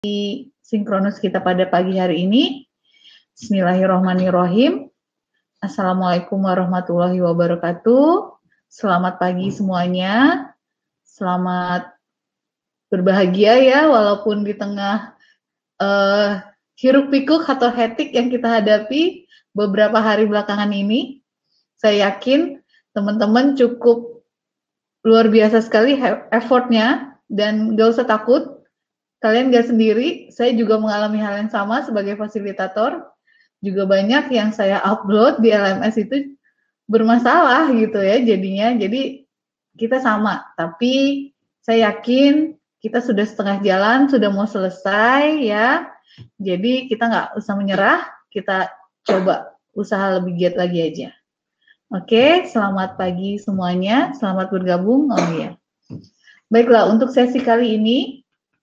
sinkronus kita pada pagi hari ini. Bismillahirrahmanirrahim. Assalamualaikum warahmatullahi wabarakatuh. Selamat pagi semuanya. Selamat berbahagia ya, walaupun di tengah hiruk pikuk atau hektik yang kita hadapi beberapa hari belakangan ini. Saya yakin teman-teman cukup luar biasa sekali effortnya, dan gak usah takut. Kalian gak sendiri, saya juga mengalami hal yang sama sebagai fasilitator. Juga banyak yang saya upload di LMS itu bermasalah gitu ya jadinya. Jadi kita sama, tapi saya yakin kita sudah setengah jalan, sudah mau selesai ya. Jadi kita nggak usah menyerah, kita coba usaha lebih giat lagi aja. Oke, selamat pagi semuanya, selamat bergabung. Oh iya. Baiklah, untuk sesi kali ini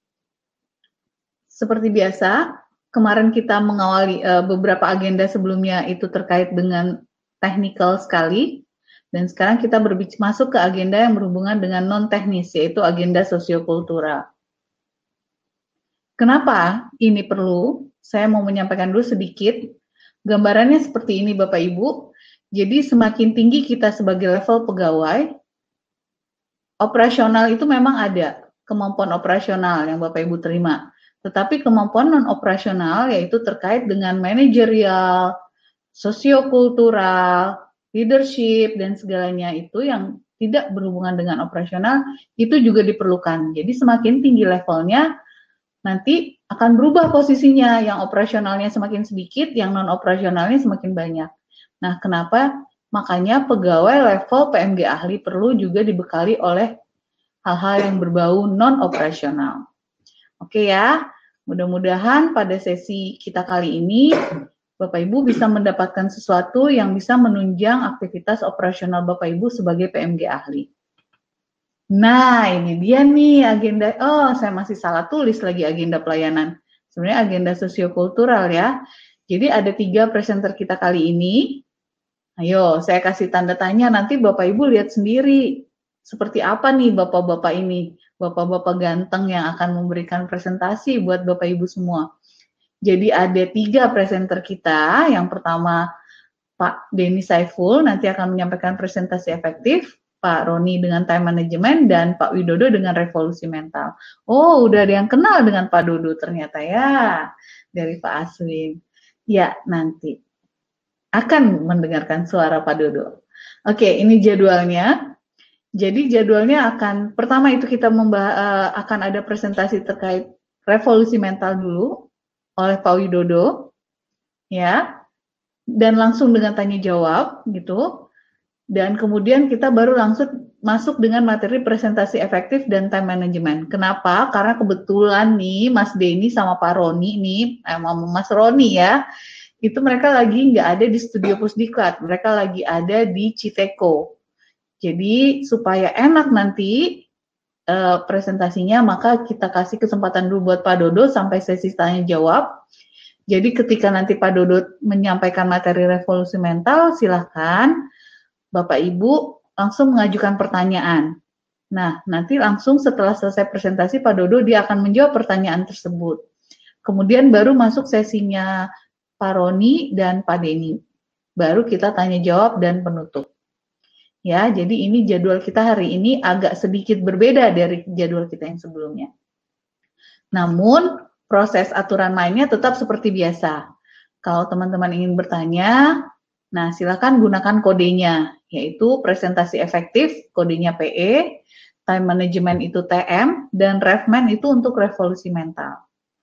seperti biasa, kemarin kita mengawali beberapa agenda sebelumnya itu terkait dengan teknikal sekali, dan sekarang kita masuk ke agenda yang berhubungan dengan non-teknis, yaitu agenda sosiokultural. Kenapa ini perlu? Saya mau menyampaikan dulu sedikit. Gambarannya seperti ini Bapak Ibu. Jadi semakin tinggi kita sebagai level pegawai, operasional itu memang ada, kemampuan operasional yang Bapak Ibu terima. Tetapi kemampuan non-operasional yaitu terkait dengan manajerial, sosiokultural, leadership, dan segalanya itu yang tidak berhubungan dengan operasional, itu juga diperlukan. Jadi semakin tinggi levelnya, nanti akan berubah posisinya, yang operasionalnya semakin sedikit, yang non-operasionalnya semakin banyak. Nah, kenapa? Makanya pegawai level PMG ahli perlu juga dibekali oleh hal-hal yang berbau non-operasional. Oke ya, mudah-mudahan pada sesi kita kali ini Bapak Ibu bisa mendapatkan sesuatu yang bisa menunjang aktivitas operasional Bapak Ibu sebagai PMG ahli. Nah, ini dia nih agenda. Oh, saya masih salah tulis lagi agenda pelayanan. Sebenarnya agenda sosiokultural ya. Jadi ada 3 presenter kita kali ini. Ayo, saya kasih tanda tanya, nanti Bapak Ibu lihat sendiri. Seperti apa nih Bapak-Bapak ini? Bapak-bapak ganteng yang akan memberikan presentasi buat Bapak Ibu semua. Jadi ada 3 presenter kita. Yang pertama Pak Denny Saiful nanti akan menyampaikan presentasi efektif, Pak Roni dengan time management, dan Pak Widodo dengan revolusi mental. Oh, udah ada yang kenal dengan Pak Dodo ternyata ya, dari Pak Aswin. Ya, nanti akan mendengarkan suara Pak Dodo. Oke, ini jadwalnya. Jadi jadwalnya akan, pertama itu kita akan ada presentasi terkait revolusi mental dulu oleh Pak Widodo, ya, dan langsung dengan tanya jawab gitu, dan kemudian kita baru langsung masuk dengan materi presentasi efektif dan time management. Kenapa? Karena kebetulan nih Mas Denny sama Pak Roni nih, Mas Roni ya, itu mereka lagi nggak ada di studio Pusdiklat, mereka lagi ada di Citeko. Jadi supaya enak nanti presentasinya, maka kita kasih kesempatan dulu buat Pak Dodo sampai sesi tanya jawab. Jadi ketika nanti Pak Dodo menyampaikan materi revolusi mental, silahkan Bapak Ibu langsung mengajukan pertanyaan. Nah, nanti langsung setelah selesai presentasi Pak Dodo dia akan menjawab pertanyaan tersebut. Kemudian baru masuk sesinya Pak Roni dan Pak Denny. Baru kita tanya jawab dan penutup. Ya, jadi ini jadwal kita hari ini agak sedikit berbeda dari jadwal kita yang sebelumnya. Namun, proses aturan mainnya tetap seperti biasa. Kalau teman-teman ingin bertanya, nah silakan gunakan kodenya, yaitu presentasi efektif, kodenya PE, time management itu TM, dan refman itu untuk revolusi mental.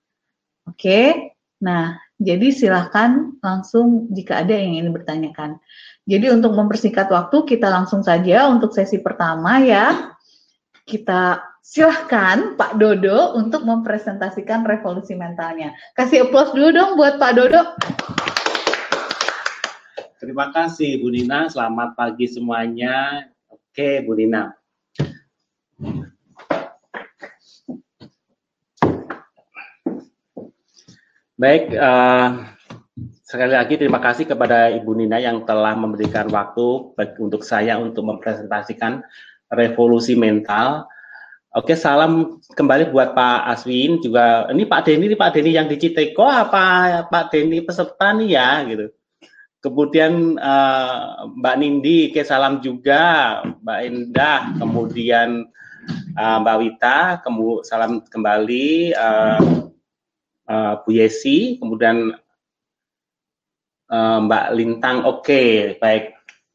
Oke, nah jadi silahkan langsung jika ada yang ingin bertanyakan. Jadi untuk mempersingkat waktu, kita langsung saja untuk sesi pertama ya. Kita silahkan Pak Dodo untuk mempresentasikan revolusi mentalnya. Kasih aplaus dulu dong buat Pak Dodo. Terima kasih Bu Nina, selamat pagi semuanya. Oke Bu Nina. Baik, sekali lagi terima kasih kepada Ibu Nina yang telah memberikan waktu untuk saya untuk mempresentasikan revolusi mental. Oke, salam kembali buat Pak Aswin juga. Ini Pak Denny yang di Citeko apa Pak Denny peserta nih ya gitu. Kemudian Mbak Nindi, oke, salam juga Mbak Endah, kemudian Mbak Wita, salam kembali Bu Yesi, kemudian Mbak Lintang. Oke, baik.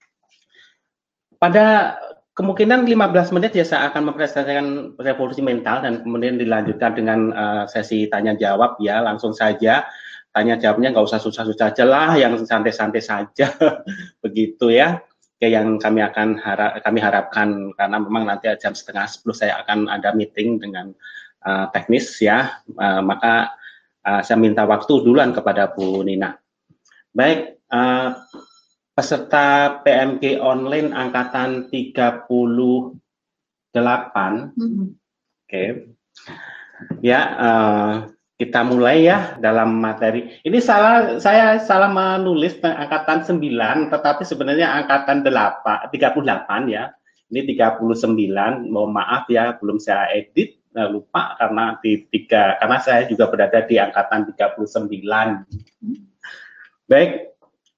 Pada kemungkinan 15 menit ya saya akan mempresentasikan revolusi mental dan kemudian dilanjutkan dengan sesi tanya jawab ya, langsung saja tanya jawabnya, nggak usah susah-susah aja lah, yang santai-santai saja begitu ya. Oke, yang kami harapkan karena memang nanti jam 9:30 saya akan ada meeting dengan teknis ya, maka saya minta waktu duluan kepada Bu Nina. Baik, peserta PMG online angkatan 38. Oke. Ya, kita mulai ya dalam materi. Ini saya salah menulis angkatan 9, tetapi sebenarnya angkatan 38 ya. Ini 39, mohon maaf ya, belum saya edit, lupa karena karena saya juga berada di angkatan 39. Baik.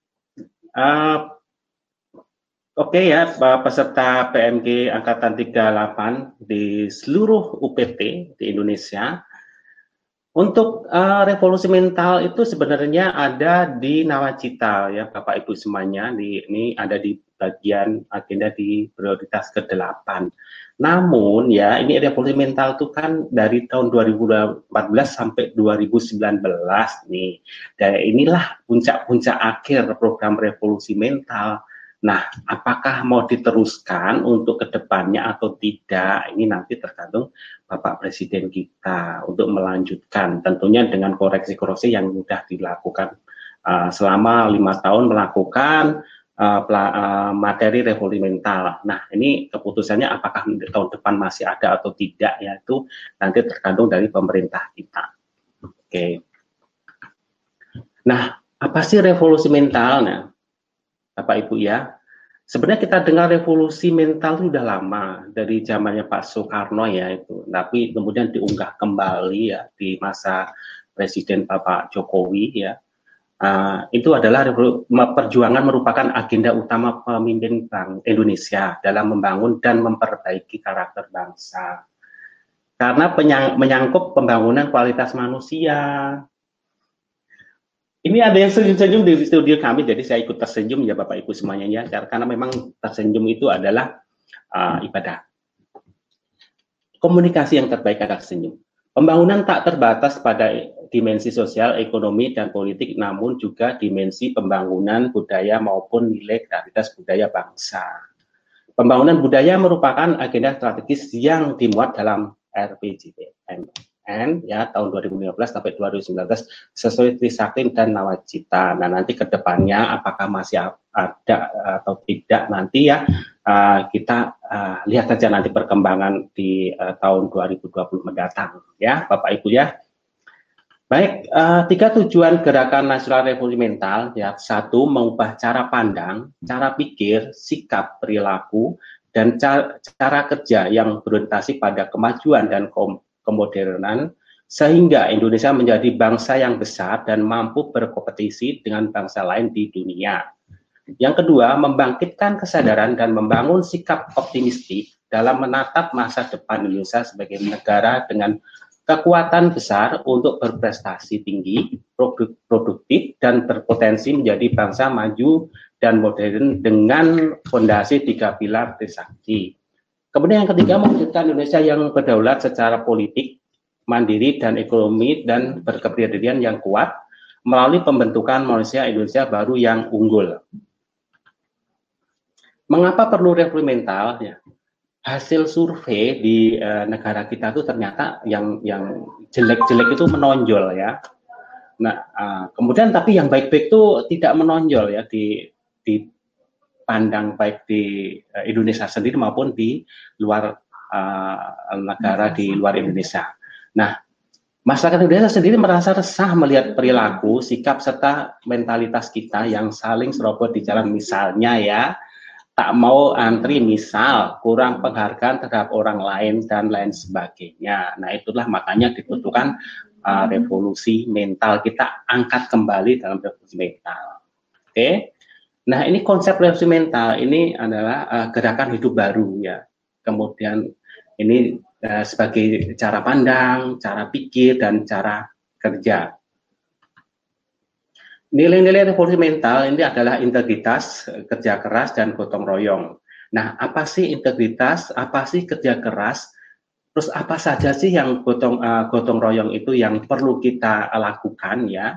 Oke ya, peserta PMG angkatan 38 di seluruh UPT di Indonesia. Untuk revolusi mental itu sebenarnya ada di nawacita ya Bapak Ibu semuanya, ini ada di bagian agenda di prioritas ke-8. Namun ya, ini revolusi mental itu kan dari tahun 2014 sampai 2019 nih. Dan inilah puncak-puncak akhir program revolusi mental. Nah, apakah mau diteruskan untuk kedepannya atau tidak? Ini nanti tergantung Bapak Presiden kita untuk melanjutkan. Tentunya dengan koreksi-koreksi yang sudah dilakukan selama 5 tahun melakukan materi revolusi mental. Nah, ini keputusannya apakah tahun depan masih ada atau tidak, yaitu nanti tergantung dari pemerintah kita. Oke. Nah, apa sih revolusi mentalnya? Bapak Ibu ya, sebenarnya kita dengar revolusi mental itu sudah lama dari zamannya Pak Soekarno ya itu, tapi kemudian diunggah kembali ya di masa Presiden Bapak Jokowi ya. Itu adalah perjuangan merupakan agenda utama pemimpin Bank Indonesia dalam membangun dan memperbaiki karakter bangsa. Karena menyangkut pembangunan kualitas manusia. Ini ada yang senyum-senyum di studio kami, jadi saya ikut tersenyum ya Bapak Ibu semuanya ya, karena memang tersenyum itu adalah ibadah. Komunikasi yang terbaik adalah senyum. Pembangunan tak terbatas pada dimensi sosial, ekonomi, dan politik, namun juga dimensi pembangunan budaya maupun nilai kreativitas budaya bangsa. Pembangunan budaya merupakan agenda strategis yang dimuat dalam RPJMN ya tahun 2015 sampai 2019 sesuai Trisakti dan Nawacita. Nah, nanti ke depannya apakah masih ada atau tidak nanti ya kita lihat saja nanti perkembangan di tahun 2020 mendatang ya Bapak Ibu ya. Baik, 3 tujuan gerakan nasional revolusi mental ya. 1, mengubah cara pandang, cara pikir, sikap, perilaku, dan cara kerja yang berorientasi pada kemajuan dan kemodernan, sehingga Indonesia menjadi bangsa yang besar dan mampu berkompetisi dengan bangsa lain di dunia. Yang kedua, membangkitkan kesadaran dan membangun sikap optimistik dalam menatap masa depan Indonesia sebagai negara dengan kekuatan besar untuk berprestasi tinggi, produktif, dan berpotensi menjadi bangsa maju dan modern dengan fondasi 3 pilar Trisakti. Kemudian yang ketiga, mewujudkan Indonesia yang berdaulat secara politik, mandiri dan ekonomi dan berkepribadian yang kuat melalui pembentukan manusia Indonesia baru yang unggul. Mengapa perlu revolusi mental? Ya, hasil survei di negara kita itu ternyata yang jelek-jelek itu menonjol ya. Nah, kemudian tapi yang baik-baik itu tidak menonjol ya di pandang baik di Indonesia sendiri maupun di luar negara di luar Indonesia. Nah, masyarakat Indonesia sendiri merasa resah melihat perilaku, sikap serta mentalitas kita yang saling serobot di jalan, misalnya ya tak mau antri, misal kurang penghargaan terhadap orang lain dan lain sebagainya. Nah, itulah makanya dibutuhkan revolusi mental. Kita angkat kembali dalam revolusi mental. Oke. Nah, ini konsep revolusi mental ini adalah gerakan hidup baru ya. Kemudian ini sebagai cara pandang, cara pikir, dan cara kerja. Nilai-nilai revolusi mental ini adalah integritas, kerja keras, dan gotong royong. Nah, apa sih integritas? Apa sih kerja keras? Terus apa saja sih yang gotong royong itu yang perlu kita lakukan ya?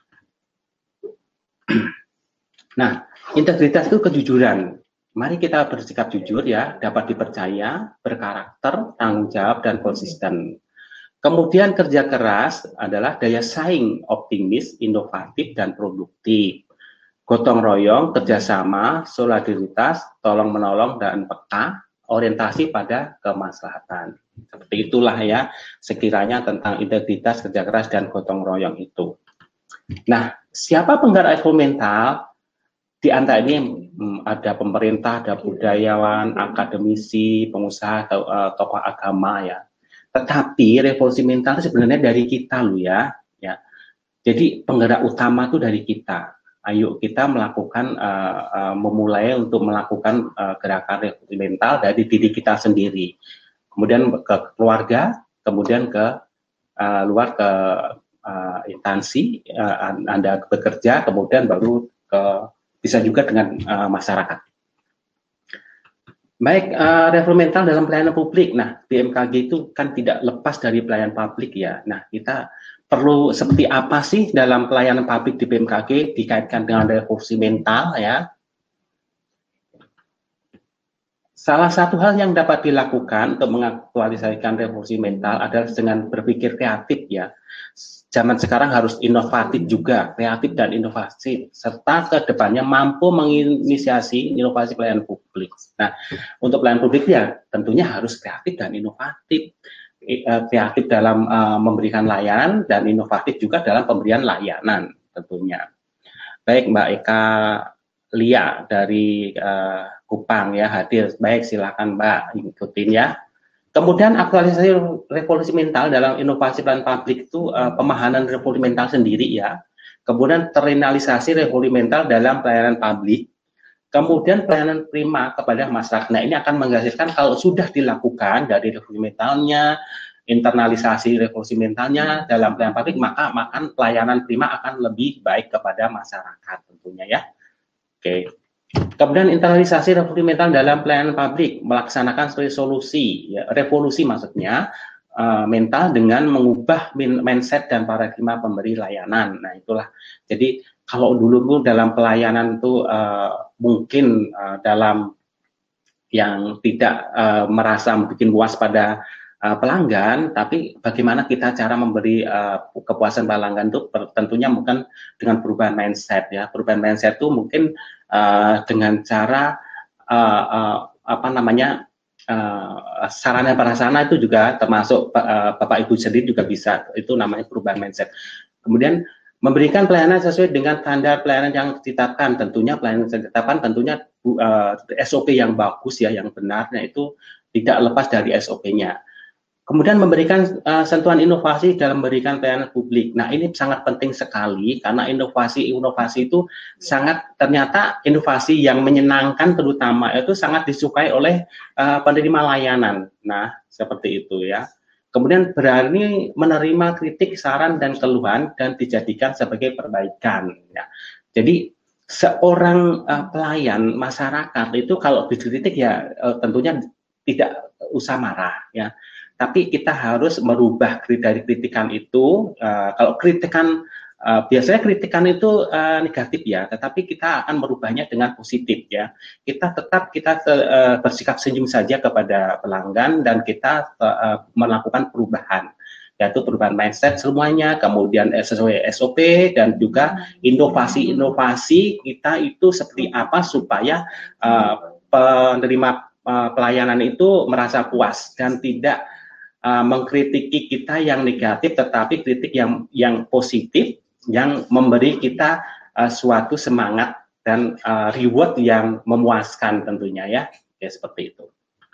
Nah, integritas itu kejujuran. Mari kita bersikap jujur ya, dapat dipercaya, berkarakter, tanggung jawab, dan konsisten. Kemudian kerja keras adalah daya saing, optimis, inovatif, dan produktif. Gotong royong, kerjasama, solidaritas, tolong menolong, dan peka, orientasi pada kemaslahatan. Seperti itulah ya sekiranya tentang integritas, kerja keras, dan gotong royong itu. Nah, siapa penggerak revolusi mental? Di antara ini ada pemerintah, ada budayawan, akademisi, pengusaha, tokoh agama ya. Tetapi revolusi mental itu sebenarnya dari kita loh ya. Jadi penggerak utama itu dari kita. Ayo kita melakukan, memulai untuk melakukan gerakan revolusi mental dari diri kita sendiri. Kemudian ke keluarga, kemudian ke luar ke instansi, Anda bekerja, kemudian baru bisa juga dengan masyarakat. Baik, revolusi mental dalam pelayanan publik. Nah, BMKG itu kan tidak lepas dari pelayanan publik ya. Nah, kita perlu seperti apa sih dalam pelayanan publik di BMKG dikaitkan dengan revolusi mental ya. Salah satu hal yang dapat dilakukan untuk mengaktualisasikan revolusi mental adalah dengan berpikir kreatif ya. Zaman sekarang harus inovatif juga, kreatif dan inovatif, serta kedepannya mampu menginisiasi inovasi pelayanan publik. Nah, untuk pelayanan publik ya tentunya harus kreatif dan inovatif. Kreatif dalam memberikan layanan dan inovatif juga dalam pemberian layanan tentunya. Baik, Mbak Eka Lia dari Kupang ya hadir. Baik, silakan Mbak ikutin ya. Kemudian aktualisasi revolusi mental dalam inovasi pelayanan publik itu pemahaman revolusi mental sendiri ya. Kemudian terrealisasi revolusi mental dalam pelayanan publik. Kemudian pelayanan prima kepada masyarakat. Nah, ini akan menghasilkan kalau sudah dilakukan dari revolusi mentalnya, internalisasi revolusi mentalnya dalam pelayanan publik, maka pelayanan prima akan lebih baik kepada masyarakat tentunya ya. Oke. Kemudian internalisasi revolusi mental dalam pelayanan publik, melaksanakan resolusi, ya, revolusi maksudnya mental dengan mengubah mindset dan paradigma pemberi layanan. Nah, itulah. Jadi kalau dulu dalam pelayanan itu mungkin dalam yang tidak merasa bikin puas pada pelanggan, tapi bagaimana kita cara memberi kepuasan pelanggan itu tentunya bukan dengan perubahan mindset ya. Perubahan mindset itu mungkin dengan cara sarana prasarana itu juga termasuk Bapak Ibu sendiri juga bisa, itu namanya perubahan mindset. Kemudian memberikan pelayanan sesuai dengan standar pelayanan yang ditetapkan, tentunya pelayanan yang ditetapkan tentunya SOP yang bagus ya, yang benarnya itu tidak lepas dari SOP-nya. Kemudian memberikan sentuhan inovasi dalam memberikan pelayanan publik. Nah, ini sangat penting sekali karena inovasi itu sangat, ternyata inovasi yang menyenangkan terutama itu sangat disukai oleh penerima layanan. Nah, seperti itu ya. Kemudian berani menerima kritik, saran, dan keluhan dan dijadikan sebagai perbaikan. Ya. Jadi seorang pelayan masyarakat itu kalau dikritik ya tentunya tidak usah marah ya. Tapi kita harus merubah dari kritikan itu. Kalau kritikan biasanya kritikan itu negatif ya, tetapi kita akan merubahnya dengan positif ya. Kita bersikap senyum saja kepada pelanggan dan kita melakukan perubahan, yaitu perubahan mindset semuanya, kemudian sesuai SOP dan juga inovasi kita itu seperti apa supaya penerima pelayanan itu merasa puas dan tidak mengkritiki kita yang negatif, tetapi kritik yang positif yang memberi kita suatu semangat dan reward yang memuaskan tentunya ya. Oke, seperti itu.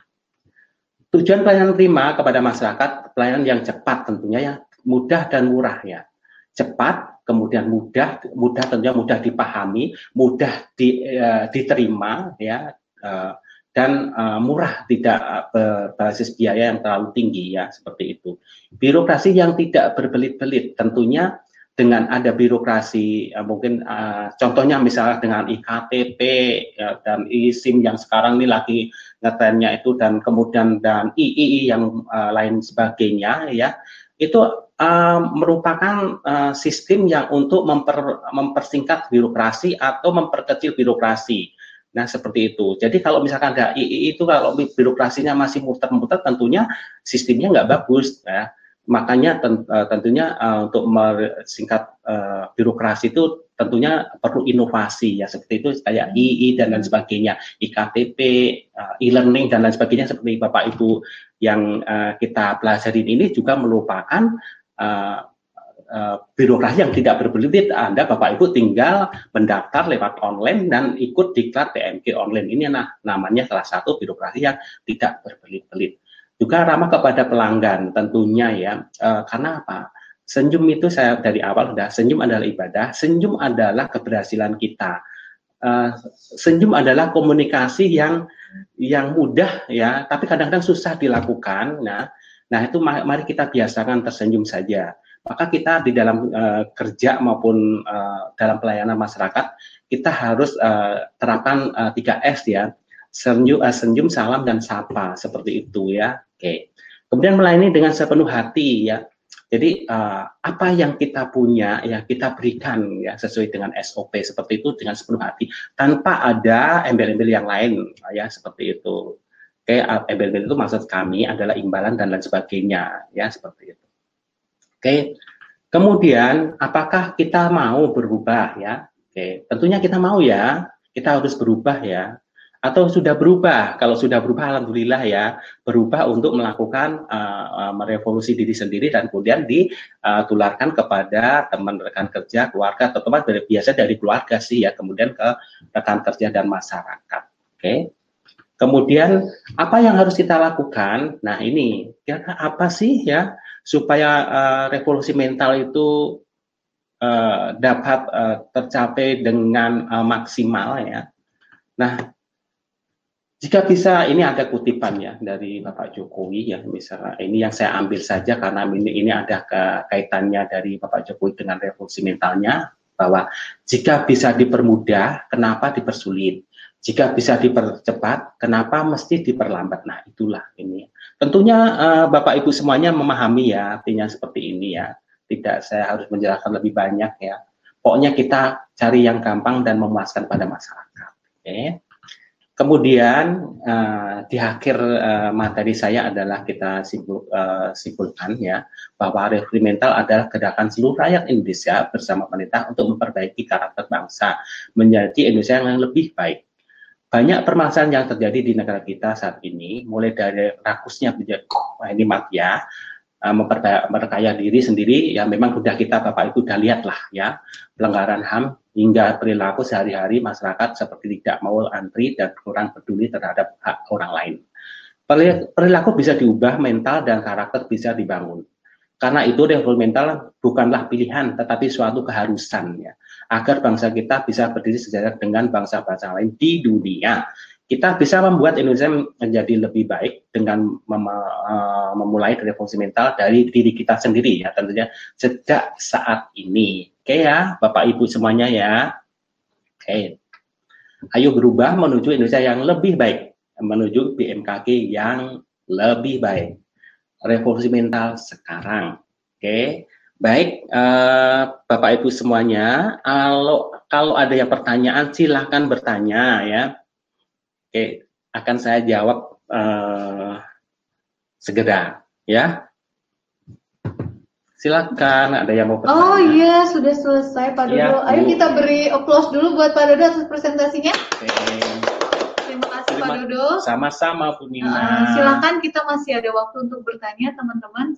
Tujuan pelayanan prima kepada masyarakat, pelayanan yang cepat tentunya ya, mudah dan murah ya. Cepat, kemudian mudah tentunya mudah dipahami, mudah diterima ya, dan murah, tidak berbasis biaya yang terlalu tinggi ya, seperti itu. Birokrasi yang tidak berbelit-belit tentunya. Dengan ada birokrasi mungkin contohnya misalnya dengan iktp ya, dan eSIM yang sekarang ini lagi ngetrennya itu, dan kemudian dan III yang lain sebagainya ya, itu merupakan sistem yang untuk mempersingkat birokrasi atau memperkecil birokrasi. Nah, seperti itu. Jadi kalau misalkan ada II itu, kalau birokrasinya masih muter-muter, tentunya sistemnya nggak bagus ya. Makanya tentunya untuk mempersingkat birokrasi itu tentunya perlu inovasi ya, seperti itu kayak II dan lain sebagainya, iktp, e-learning dan lain sebagainya, seperti Bapak Ibu yang kita pelajarin ini juga merupakan birokrasi yang tidak berbelit. Anda Bapak Ibu tinggal mendaftar lewat online dan ikut diklat TMG online. Ini namanya salah satu birokrasi yang tidak berbelit-belit. Juga ramah kepada pelanggan tentunya ya, karena apa? Senyum itu saya dari awal sudah, senyum adalah ibadah, senyum adalah keberhasilan kita. Senyum adalah komunikasi yang mudah ya, tapi kadang-kadang susah dilakukan. Nah itu mari kita biasakan tersenyum saja. Maka kita di dalam kerja maupun dalam pelayanan masyarakat, kita harus terapkan 3S ya. Senyum, salam, dan sapa, seperti itu ya. Oke. Kemudian melayani dengan sepenuh hati ya. Jadi apa yang kita punya ya kita berikan ya sesuai dengan SOP seperti itu dengan sepenuh hati tanpa ada embel-embel yang lain ya, seperti itu. Oke, embel-embel itu maksud kami adalah imbalan dan lain sebagainya ya, seperti itu. Oke. Kemudian apakah kita mau berubah ya? Oke, tentunya kita mau ya. Kita harus berubah ya. Atau sudah berubah? Kalau sudah berubah, alhamdulillah ya, berubah untuk melakukan merevolusi diri sendiri dan kemudian ditularkan kepada teman rekan kerja, keluarga, atau teman biasa dari keluarga sih ya, kemudian ke rekan kerja dan masyarakat. Oke. Kemudian apa yang harus kita lakukan? Nah ini kira-kira apa sih ya supaya revolusi mental itu dapat tercapai dengan maksimal ya. Nah, jika bisa, ini ada kutipan ya dari Bapak Jokowi ya, misalnya ini yang saya ambil saja karena ini ada kaitannya dari Bapak Jokowi dengan revolusi mentalnya, bahwa jika bisa dipermudah, kenapa dipersulit? Jika bisa dipercepat, kenapa mesti diperlambat? Nah, itulah ini. Tentunya Bapak Ibu semuanya memahami ya, artinya seperti ini ya. Tidak saya harus menjelaskan lebih banyak ya. Pokoknya kita cari yang gampang dan memuaskan pada masyarakat. Oke. Kemudian di akhir materi saya adalah kita simpulkan ya bahwa revolusi mental adalah gerakan seluruh rakyat Indonesia bersama pemerintah untuk memperbaiki karakter bangsa menjadi Indonesia yang lebih baik. Banyak permasalahan yang terjadi di negara kita saat ini, mulai dari rakusnya ini mafia, memperkaya diri sendiri, ya memang sudah kita Bapak Ibu sudah lihat lah ya, pelanggaran HAM hingga perilaku sehari-hari masyarakat seperti tidak mau antri dan kurang peduli terhadap hak orang lain. Perilaku bisa diubah, mental dan karakter bisa dibangun. Karena itu revolusi mental bukanlah pilihan, tetapi suatu keharusan ya, agar bangsa kita bisa berdiri sejajar dengan bangsa-bangsa lain di dunia. Kita bisa membuat Indonesia menjadi lebih baik dengan memulai revolusi mental dari diri kita sendiri ya, tentunya sejak saat ini. Oke ya, Bapak Ibu semuanya ya. Oke. Ayo berubah menuju Indonesia yang lebih baik, menuju BMKG yang lebih baik. Revolusi mental sekarang. Oke. Baik, Bapak Ibu semuanya, kalau ada yang pertanyaan silahkan bertanya ya. Oke, akan saya jawab segera ya. Silakan, ada yang mau bertanya. Oh iya, sudah selesai Pak Dodo. Ya, ayo kita beri applause dulu buat Pak Dodo atas presentasinya. Oke. Terima kasih Pak Dodo. Sama-sama Bu Nina. Silakan, kita masih ada waktu untuk bertanya teman-teman.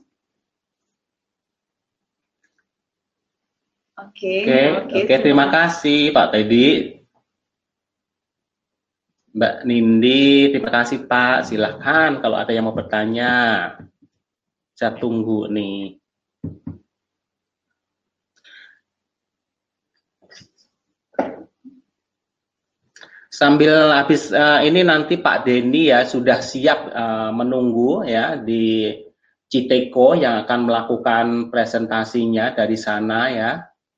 Oke, terima kasih Pak Teddy. Mbak Nindi, terima kasih Pak. Silahkan kalau ada yang mau bertanya. Saya tunggu nih. Sambil habis ini nanti Pak Denny ya sudah siap menunggu ya di Citeko yang akan melakukan presentasinya dari sana ya.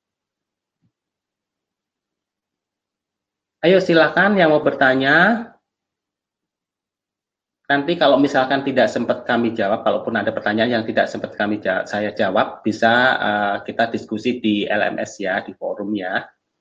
Ayo silakan yang mau bertanya. Nanti kalau misalkan tidak sempat kami jawab, kalaupun ada pertanyaan yang tidak sempat saya jawab, bisa kita diskusi di LMS ya, di forum ya.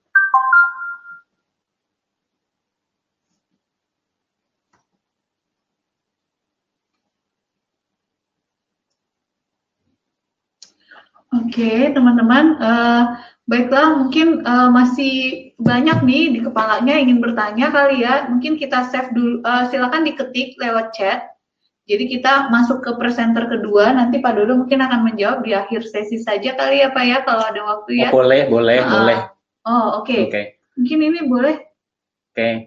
Oke, teman-teman, baiklah, mungkin masih banyak nih di kepalanya ingin bertanya kali ya. Mungkin kita save dulu, silakan diketik lewat chat. Jadi kita masuk ke presenter kedua, nanti Pak Dodo mungkin akan menjawab di akhir sesi saja kali ya Pak ya, kalau ada waktu ya. Boleh. Oh, oke. Mungkin ini boleh. Oke.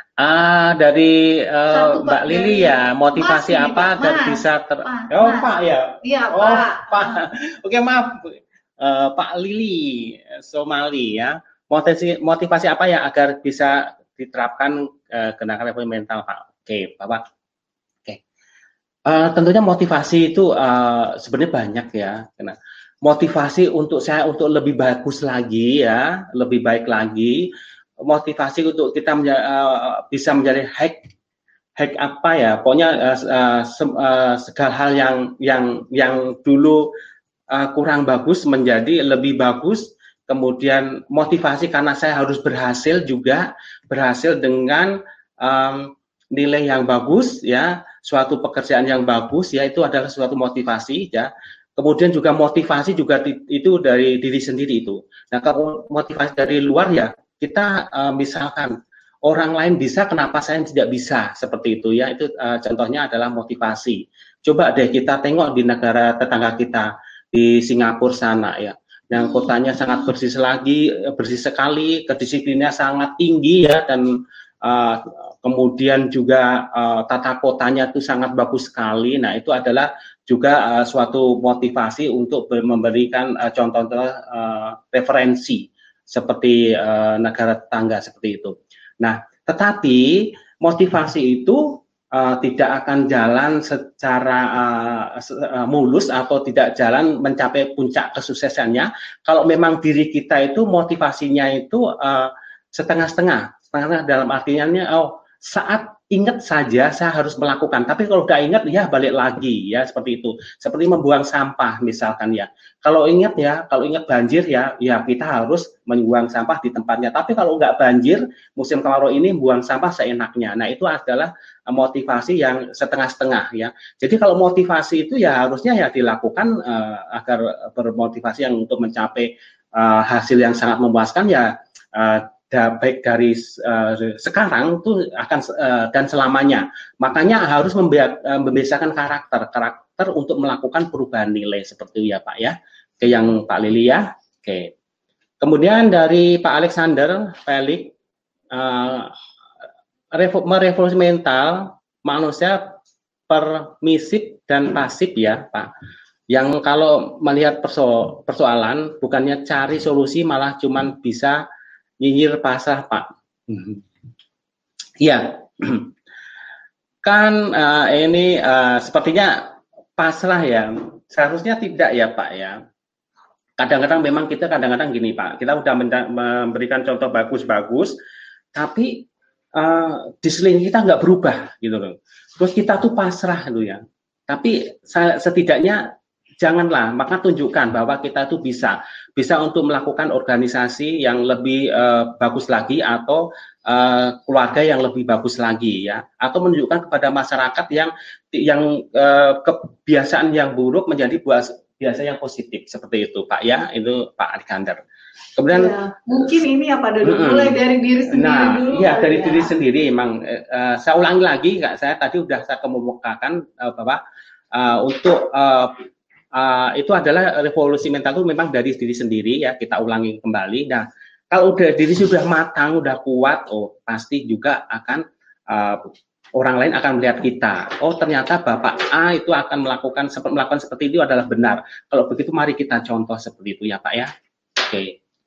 Dari Mbak Lili ya, motivasi apa agar bisa Pak ya? Iya, Pak. Oke, maaf. Pak Lili Somali ya. Motivasi apa ya agar bisa diterapkan kenaikan level mental, Pak? Oke, Bapak. Oke. Tentunya motivasi itu sebenarnya banyak ya. Karena motivasi untuk saya untuk lebih bagus lagi ya, lebih baik lagi. Motivasi untuk kita bisa menjadi hack apa ya, pokoknya segala hal yang dulu kurang bagus menjadi lebih bagus, kemudian motivasi karena saya harus berhasil dengan nilai yang bagus ya, suatu pekerjaan yang bagus ya, itu adalah suatu motivasi ya. Kemudian juga motivasi juga itu dari diri sendiri itu. Nah, kalau motivasi dari luar ya, kita misalkan orang lain bisa, kenapa saya tidak bisa, seperti itu ya. Itu contohnya adalah motivasi. Coba deh kita tengok di negara tetangga kita di Singapura sana ya, yang kotanya sangat bersih sekali, kedisiplinnya sangat tinggi ya, dan kemudian juga tata kotanya itu sangat bagus sekali. Nah, itu adalah juga suatu motivasi untuk memberikan contoh-contoh referensi seperti negara tetangga seperti itu. Nah, tetapi motivasi itu tidak akan jalan secara mulus atau tidak jalan mencapai puncak kesuksesannya kalau memang diri kita itu motivasinya itu setengah-setengah dalam artiannya saat ingat saja saya harus melakukan, tapi kalau udah ingat ya balik lagi ya, seperti itu. Seperti membuang sampah misalkan ya. Kalau ingat banjir ya kita harus membuang sampah di tempatnya. Tapi kalau nggak banjir musim kemarau ini buang sampah seenaknya. Nah, itu adalah motivasi yang setengah-setengah ya. Jadi kalau motivasi itu ya harusnya ya dilakukan agar bermotivasi yang untuk mencapai hasil yang sangat memuaskan ya. Baik dari sekarang tuh akan dan selamanya. Makanya harus membiasakan karakter untuk melakukan perubahan nilai seperti itu ya Pak ya. Ke yang Pak Lili ya. Oke. Kemudian dari Pak Alexander Felix, merevolusi mental manusia permisif dan pasif ya Pak. Yang kalau melihat persoalan bukannya cari solusi malah cuman bisa nyinyir pasrah Pak. Iya, kan ini sepertinya pasrah ya. Seharusnya tidak ya Pak ya. Kadang-kadang memang kita gini Pak. Kita udah memberikan contoh bagus-bagus, tapi di sekeliling kita nggak berubah gitu loh. Terus kita tuh pasrah gitu ya. Tapi setidaknya janganlah, maka tunjukkan bahwa kita tuh bisa untuk melakukan organisasi yang lebih bagus lagi atau keluarga yang lebih bagus lagi ya, atau menunjukkan kepada masyarakat yang kebiasaan yang buruk menjadi biasa yang positif seperti itu Pak ya. Itu Pak Alexander. Kemudian ya, mungkin ini apa Dodo mulai dari diri sendiri dulu. Iya, dari diri sendiri emang saya ulangi lagi, saya tadi udah saya kemukakan bahwa untuk itu adalah revolusi mental itu memang dari diri sendiri ya, kita ulangi kembali. Nah, kalau udah diri sudah matang, udah kuat, pasti juga akan orang lain akan melihat kita. Oh, ternyata Bapak A itu akan melakukan seperti itu adalah benar. Kalau begitu mari kita contoh seperti itu ya Pak ya. Oke.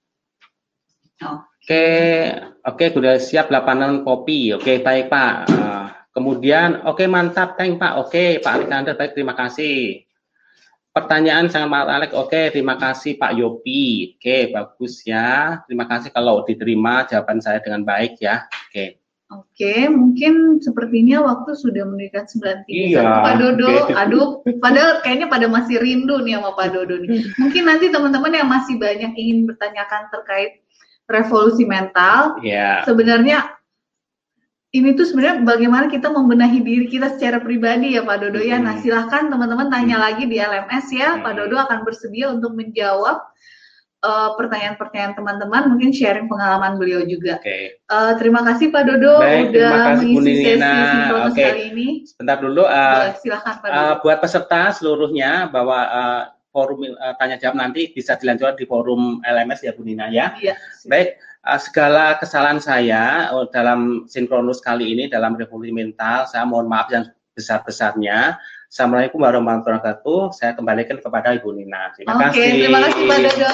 Oke, sudah siap 8 kopi. Oke, baik Pak. Kemudian, oke mantap, thank Pak. Oke, Pak Alexander, baik, terima kasih. Pertanyaan sangat Alex. Oke, terima kasih Pak Yopi. Oke, bagus ya. Terima kasih kalau diterima jawaban saya dengan baik ya. Oke, mungkin sepertinya waktu sudah mendekat 9.30. Iya, Pak Dodo, aduh, padahal kayaknya pada masih rindu nih sama Pak Dodo nih. Mungkin nanti teman-teman yang masih banyak ingin bertanyakan terkait revolusi mental, sebenarnya ini tuh sebenarnya bagaimana kita membenahi diri kita secara pribadi ya Pak Dodo ya. Nah silahkan teman-teman tanya lagi di LMS ya. Pak Dodo akan bersedia untuk menjawab pertanyaan-pertanyaan teman-teman, mungkin sharing pengalaman beliau juga. Terima kasih Pak Dodo udah mengisi sesi sinkronus kali ini. Sebentar dulu, silahkan Pak Dodo. Buat peserta seluruhnya bahwa forum tanya jawab nanti bisa dilanjutkan di forum LMS ya Bu Nina ya. Baik, segala kesalahan saya dalam sinkronus kali ini dalam revolusi mental, saya mohon maaf yang besar-besarnya. Assalamualaikum warahmatullahi wabarakatuh. Saya kembalikan kepada Ibu Nina. Terima kasih. Terima kasih Pak Dodo.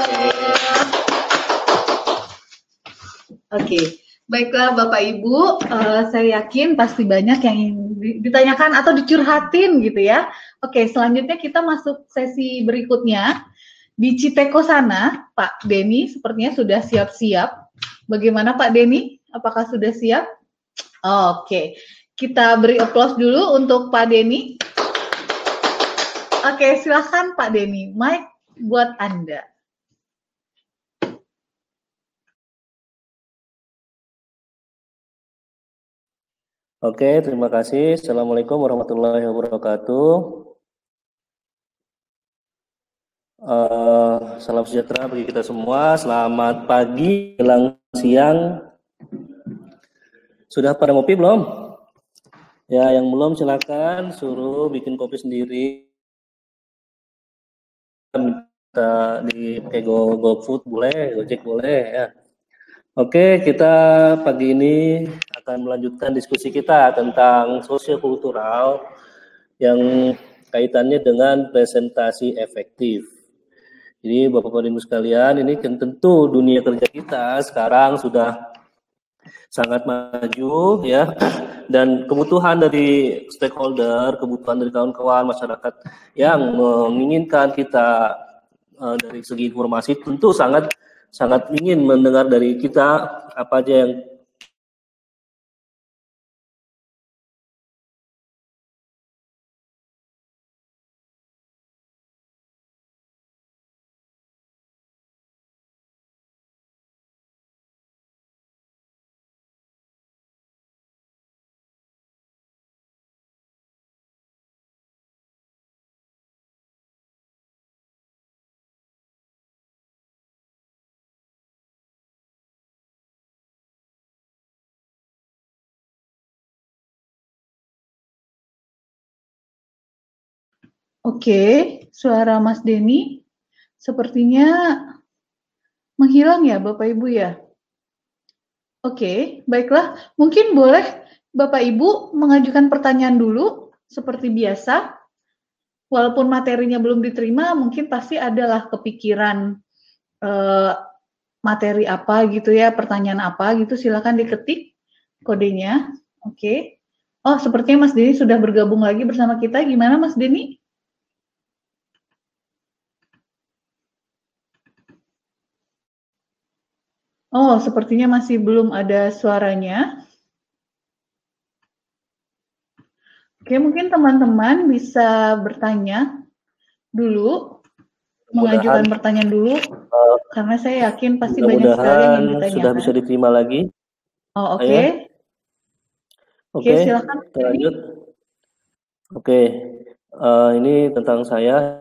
Baiklah Bapak Ibu, saya yakin pasti banyak yang ditanyakan atau dicurhatin gitu ya. Selanjutnya kita masuk sesi berikutnya. Di Citeko sana, Pak Denny sepertinya sudah siap-siap. Bagaimana Pak Denny? Apakah sudah siap? Kita beri aplaus dulu untuk Pak Denny. Silahkan Pak Denny, mic buat Anda. Terima kasih. Assalamualaikum warahmatullahi wabarakatuh. Salam sejahtera bagi kita semua. Selamat pagi, menjelang siang. Sudah pada ngopi belum? Ya, yang belum silakan suruh bikin kopi sendiri. Di GoFood boleh, Gojek boleh ya. Kita pagi ini akan melanjutkan diskusi kita tentang sosiokultural yang kaitannya dengan presentasi efektif. Jadi Bapak Ibu sekalian, ini kan tentu dunia kerja kita sekarang sudah sangat maju ya, dan kebutuhan dari stakeholder, kebutuhan dari kawan-kawan masyarakat yang menginginkan kita dari segi informasi tentu sangat ingin mendengar dari kita apa aja yang Suara Mas Denny sepertinya menghilang ya Bapak Ibu ya. Baiklah, mungkin boleh Bapak Ibu mengajukan pertanyaan dulu seperti biasa. Walaupun materinya belum diterima, mungkin pasti adalah kepikiran materi apa gitu ya, pertanyaan apa gitu, silakan diketik kodenya. Sepertinya Mas Denny sudah bergabung lagi bersama kita. Gimana Mas Denny? Sepertinya masih belum ada suaranya. Mungkin teman-teman bisa bertanya dulu, mengajukan pertanyaan dulu, karena saya yakin pasti banyak sekali yang ditanyakan. Sudah bisa diterima lagi. Silakan. Kita lanjut. Ini tentang saya.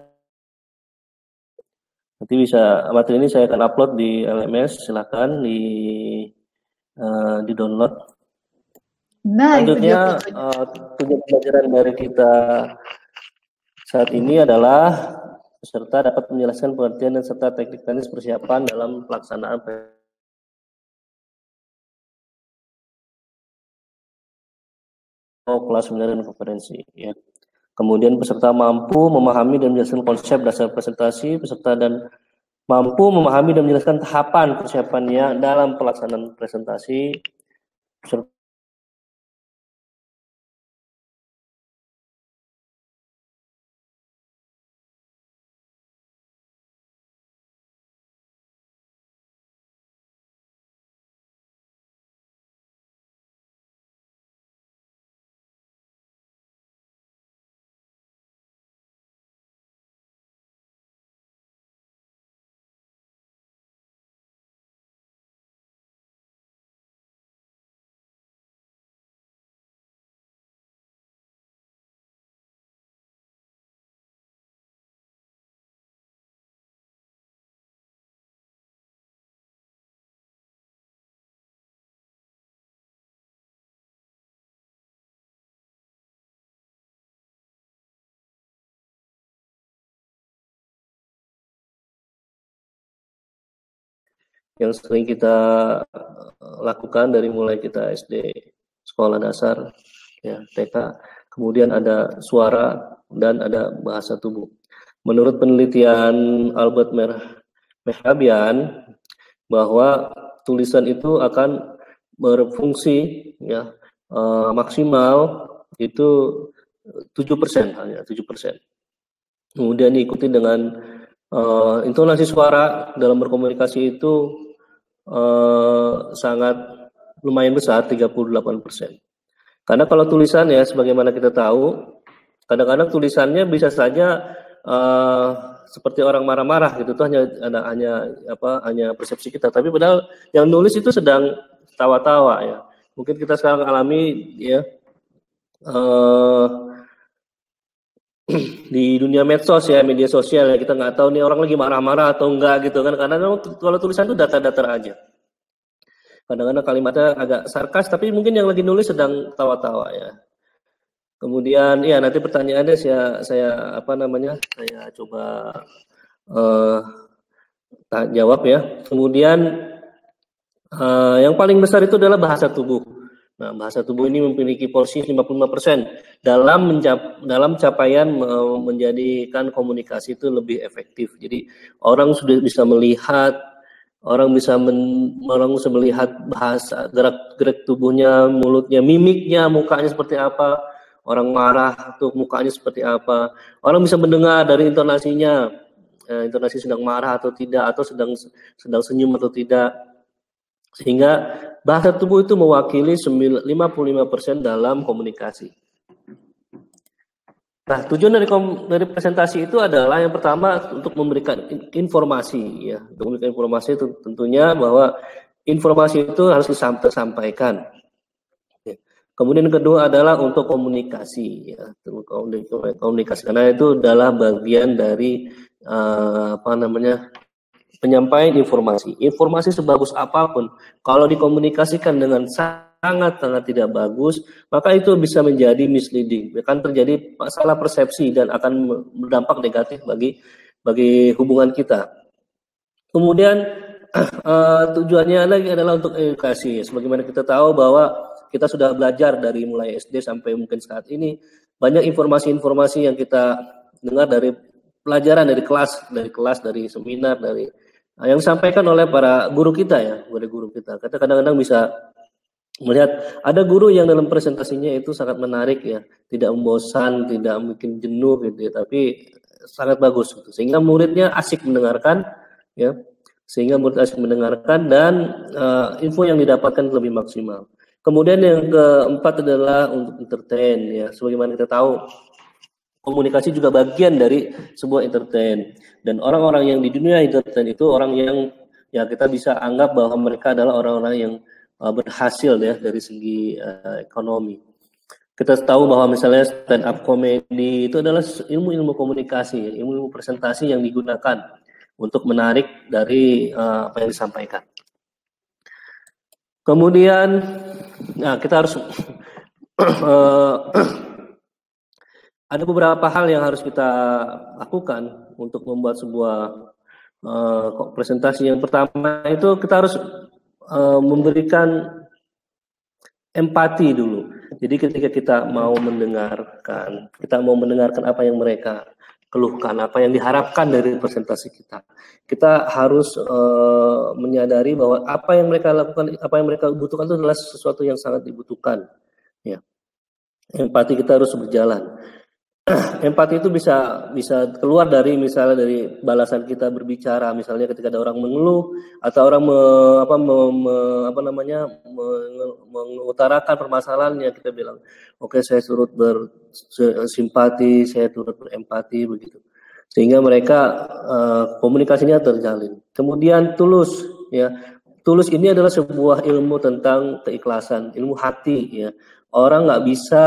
Nanti bisa materi ini saya akan upload di LMS, silakan di download. Selanjutnya tujuan pelajaran dari kita saat ini adalah peserta dapat menjelaskan pengertian dan serta teknik teknis persiapan dalam pelaksanaan kelas seminar dan konferensi. Ya. Kemudian peserta mampu memahami dan menjelaskan konsep dasar presentasi, peserta dan mampu memahami dan menjelaskan tahapan persiapannya dalam pelaksanaan presentasi. yang sering kita lakukan dari mulai kita SD, sekolah dasar, ya, TK, kemudian ada suara dan ada bahasa tubuh. Menurut penelitian Albert Mehrabian, bahwa tulisan itu akan berfungsi ya maksimal itu 7%, hanya 7%. Kemudian diikuti dengan intonasi suara dalam berkomunikasi itu sangat lumayan besar, 38%. Karena kalau tulisan ya, sebagaimana kita tahu, kadang-kadang tulisannya bisa saja seperti orang marah-marah gitu, tuh hanya persepsi kita. Tapi padahal yang nulis itu sedang tawa-tawa ya. Mungkin kita sekarang alami ya di dunia medsos ya, media sosial ya, kita nggak tahu nih orang lagi marah-marah atau enggak gitu kan, karena kalau tulisan itu data-data aja. Kadang-kadang kalimatnya agak sarkas, tapi mungkin yang lagi nulis sedang tawa-tawa ya. Kemudian ya nanti pertanyaannya saya coba jawab ya. Kemudian yang paling besar itu adalah bahasa tubuh. Nah, bahasa tubuh ini memiliki porsi 55% dalam capaian menjadikan komunikasi itu lebih efektif. Jadi orang sudah bisa melihat, orang bisa melihat bahasa, gerak-gerik tubuhnya, mulutnya, mimiknya, mukanya seperti apa. Orang marah tuh mukanya seperti apa. Orang bisa mendengar dari intonasinya, intonasi sedang marah atau tidak, atau sedang senyum atau tidak. Sehingga bahasa tubuh itu mewakili 55% dalam komunikasi. Nah, tujuan dari presentasi itu adalah yang pertama untuk memberikan informasi ya. Untuk memberikan informasi itu tentunya bahwa informasi itu harus disampaikan. Kemudian yang kedua adalah untuk komunikasi ya, komunikasi karena itu adalah bagian dari penyampaian informasi. Informasi sebagus apapun, kalau dikomunikasikan dengan sangat tidak bagus, maka itu bisa menjadi misleading, akan terjadi salah persepsi dan akan berdampak negatif bagi hubungan kita. Kemudian tujuannya lagi adalah untuk edukasi. Sebagaimana kita tahu bahwa kita sudah belajar dari mulai SD sampai mungkin saat ini, banyak informasi-informasi yang kita dengar dari pelajaran, dari kelas, dari seminar, dari yang disampaikan oleh para guru kita ya, guru kita. Kita kadang-kadang bisa melihat ada guru yang dalam presentasinya itu sangat menarik ya, tidak membosan, tidak mungkin jenuh gitu ya, tapi sangat bagus gitu. Sehingga muridnya asik mendengarkan ya, dan info yang didapatkan lebih maksimal. Kemudian yang keempat adalah untuk entertain ya, sebagaimana kita tahu komunikasi juga bagian dari sebuah entertain, dan orang-orang yang di dunia entertain itu orang yang ya kita bisa anggap bahwa mereka adalah orang-orang yang berhasil ya dari segi ekonomi. Kita tahu bahwa misalnya stand up comedy itu adalah ilmu komunikasi, ilmu presentasi yang digunakan untuk menarik dari apa yang disampaikan. Kemudian kita harus ada beberapa hal yang harus kita lakukan untuk membuat sebuah presentasi. Yang pertama itu kita harus memberikan empati dulu. Jadi ketika kita mau mendengarkan apa yang mereka keluhkan, apa yang diharapkan dari presentasi kita harus menyadari bahwa apa yang mereka lakukan, apa yang mereka butuhkan itu adalah sesuatu yang sangat dibutuhkan. Ya, empati kita harus berjalan. Empati itu bisa keluar dari misalnya dari balasan kita berbicara, misalnya ketika ada orang mengeluh atau orang mengutarakan permasalahannya, kita bilang, oke, saya turut bersimpati, saya turut berempati, begitu, sehingga mereka komunikasinya terjalin. Kemudian tulus, ya, tulus ini adalah sebuah ilmu tentang keikhlasan, ilmu hati, ya. Orang nggak bisa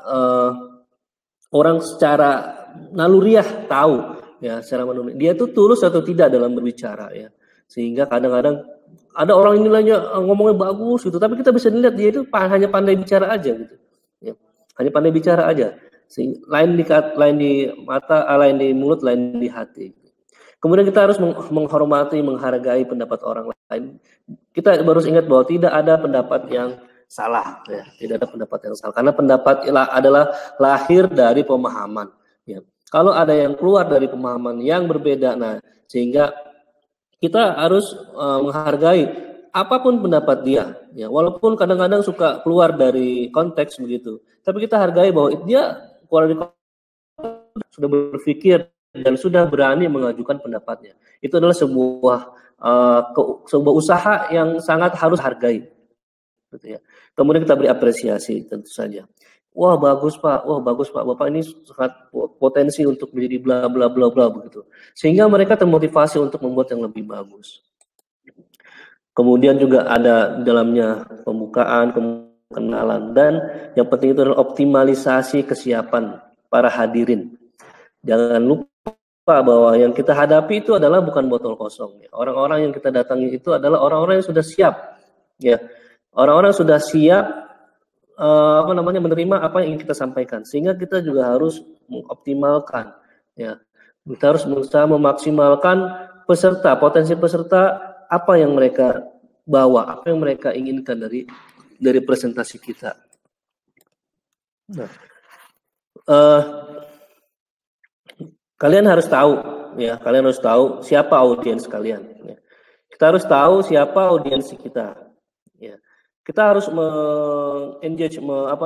orang secara naluriah tahu, ya, secara manusia dia itu tulus atau tidak dalam berbicara, ya, sehingga kadang-kadang ada orang ini ngomongnya bagus gitu, tapi kita bisa lihat dia itu hanya pandai bicara aja gitu, ya, hanya pandai bicara aja, lain di mata, lain di mulut, lain di hati. Kemudian kita harus menghormati, menghargai pendapat orang lain. Kita harus ingat bahwa tidak ada pendapat yang salah, ya, tidak ada pendapat yang salah, karena pendapat adalah lahir dari pemahaman, ya. Kalau ada yang keluar dari pemahaman yang berbeda, nah, sehingga kita harus menghargai apapun pendapat dia, ya, walaupun kadang-kadang suka keluar dari konteks begitu, tapi kita hargai bahwa dia keluar dari konteks, sudah berpikir dan sudah berani mengajukan pendapatnya. Itu adalah sebuah usaha yang sangat harus hargai, gitu, ya. Kemudian kita beri apresiasi, tentu saja. Wah, bagus Pak, Bapak ini sangat potensi untuk menjadi bla bla bla bla begitu. Sehingga mereka termotivasi untuk membuat yang lebih bagus. Kemudian juga ada dalamnya pembukaan, kenalan, dan yang penting itu adalah optimalisasi kesiapan para hadirin. Jangan lupa bahwa yang kita hadapi itu adalah bukan botol kosong, ya. Orang-orang yang kita datangi itu adalah orang-orang yang sudah siap, ya. Orang-orang sudah siap menerima apa yang ingin kita sampaikan, sehingga kita juga harus mengoptimalkan, ya. Kita harus berusaha memaksimalkan potensi peserta, apa yang mereka bawa, apa yang mereka inginkan dari presentasi kita. Nah, kalian harus tahu, ya, siapa audiens kalian, ya. Kita harus tahu siapa audiens kita, ya. Kita harus engage,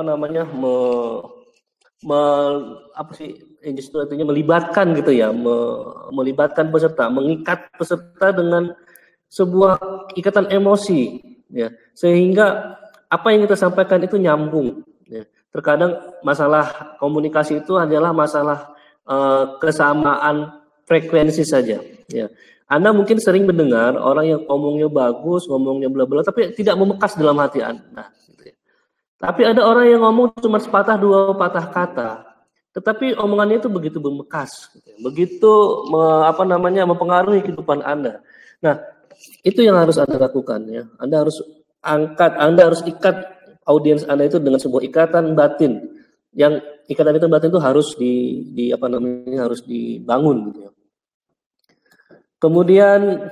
melibatkan gitu, ya, melibatkan peserta, mengikat peserta dengan sebuah ikatan emosi, ya, sehingga apa yang kita sampaikan itu nyambung, ya. Terkadang masalah komunikasi itu adalah masalah kesamaan frekuensi saja, ya. Anda mungkin sering mendengar orang yang ngomongnya bagus, ngomongnya bla bla, tapi tidak membekas dalam hati Anda, gitu, ya. Tapi ada orang yang ngomong cuma sepatah dua patah kata, tetapi omongannya itu begitu membekas, gitu, ya. Begitu mempengaruhi kehidupan Anda. Nah, itu yang harus Anda lakukan, ya. Anda harus ikat audiens Anda itu dengan sebuah ikatan batin. Yang ikatan itu batin itu harus harus dibangun, gitu, ya. Kemudian,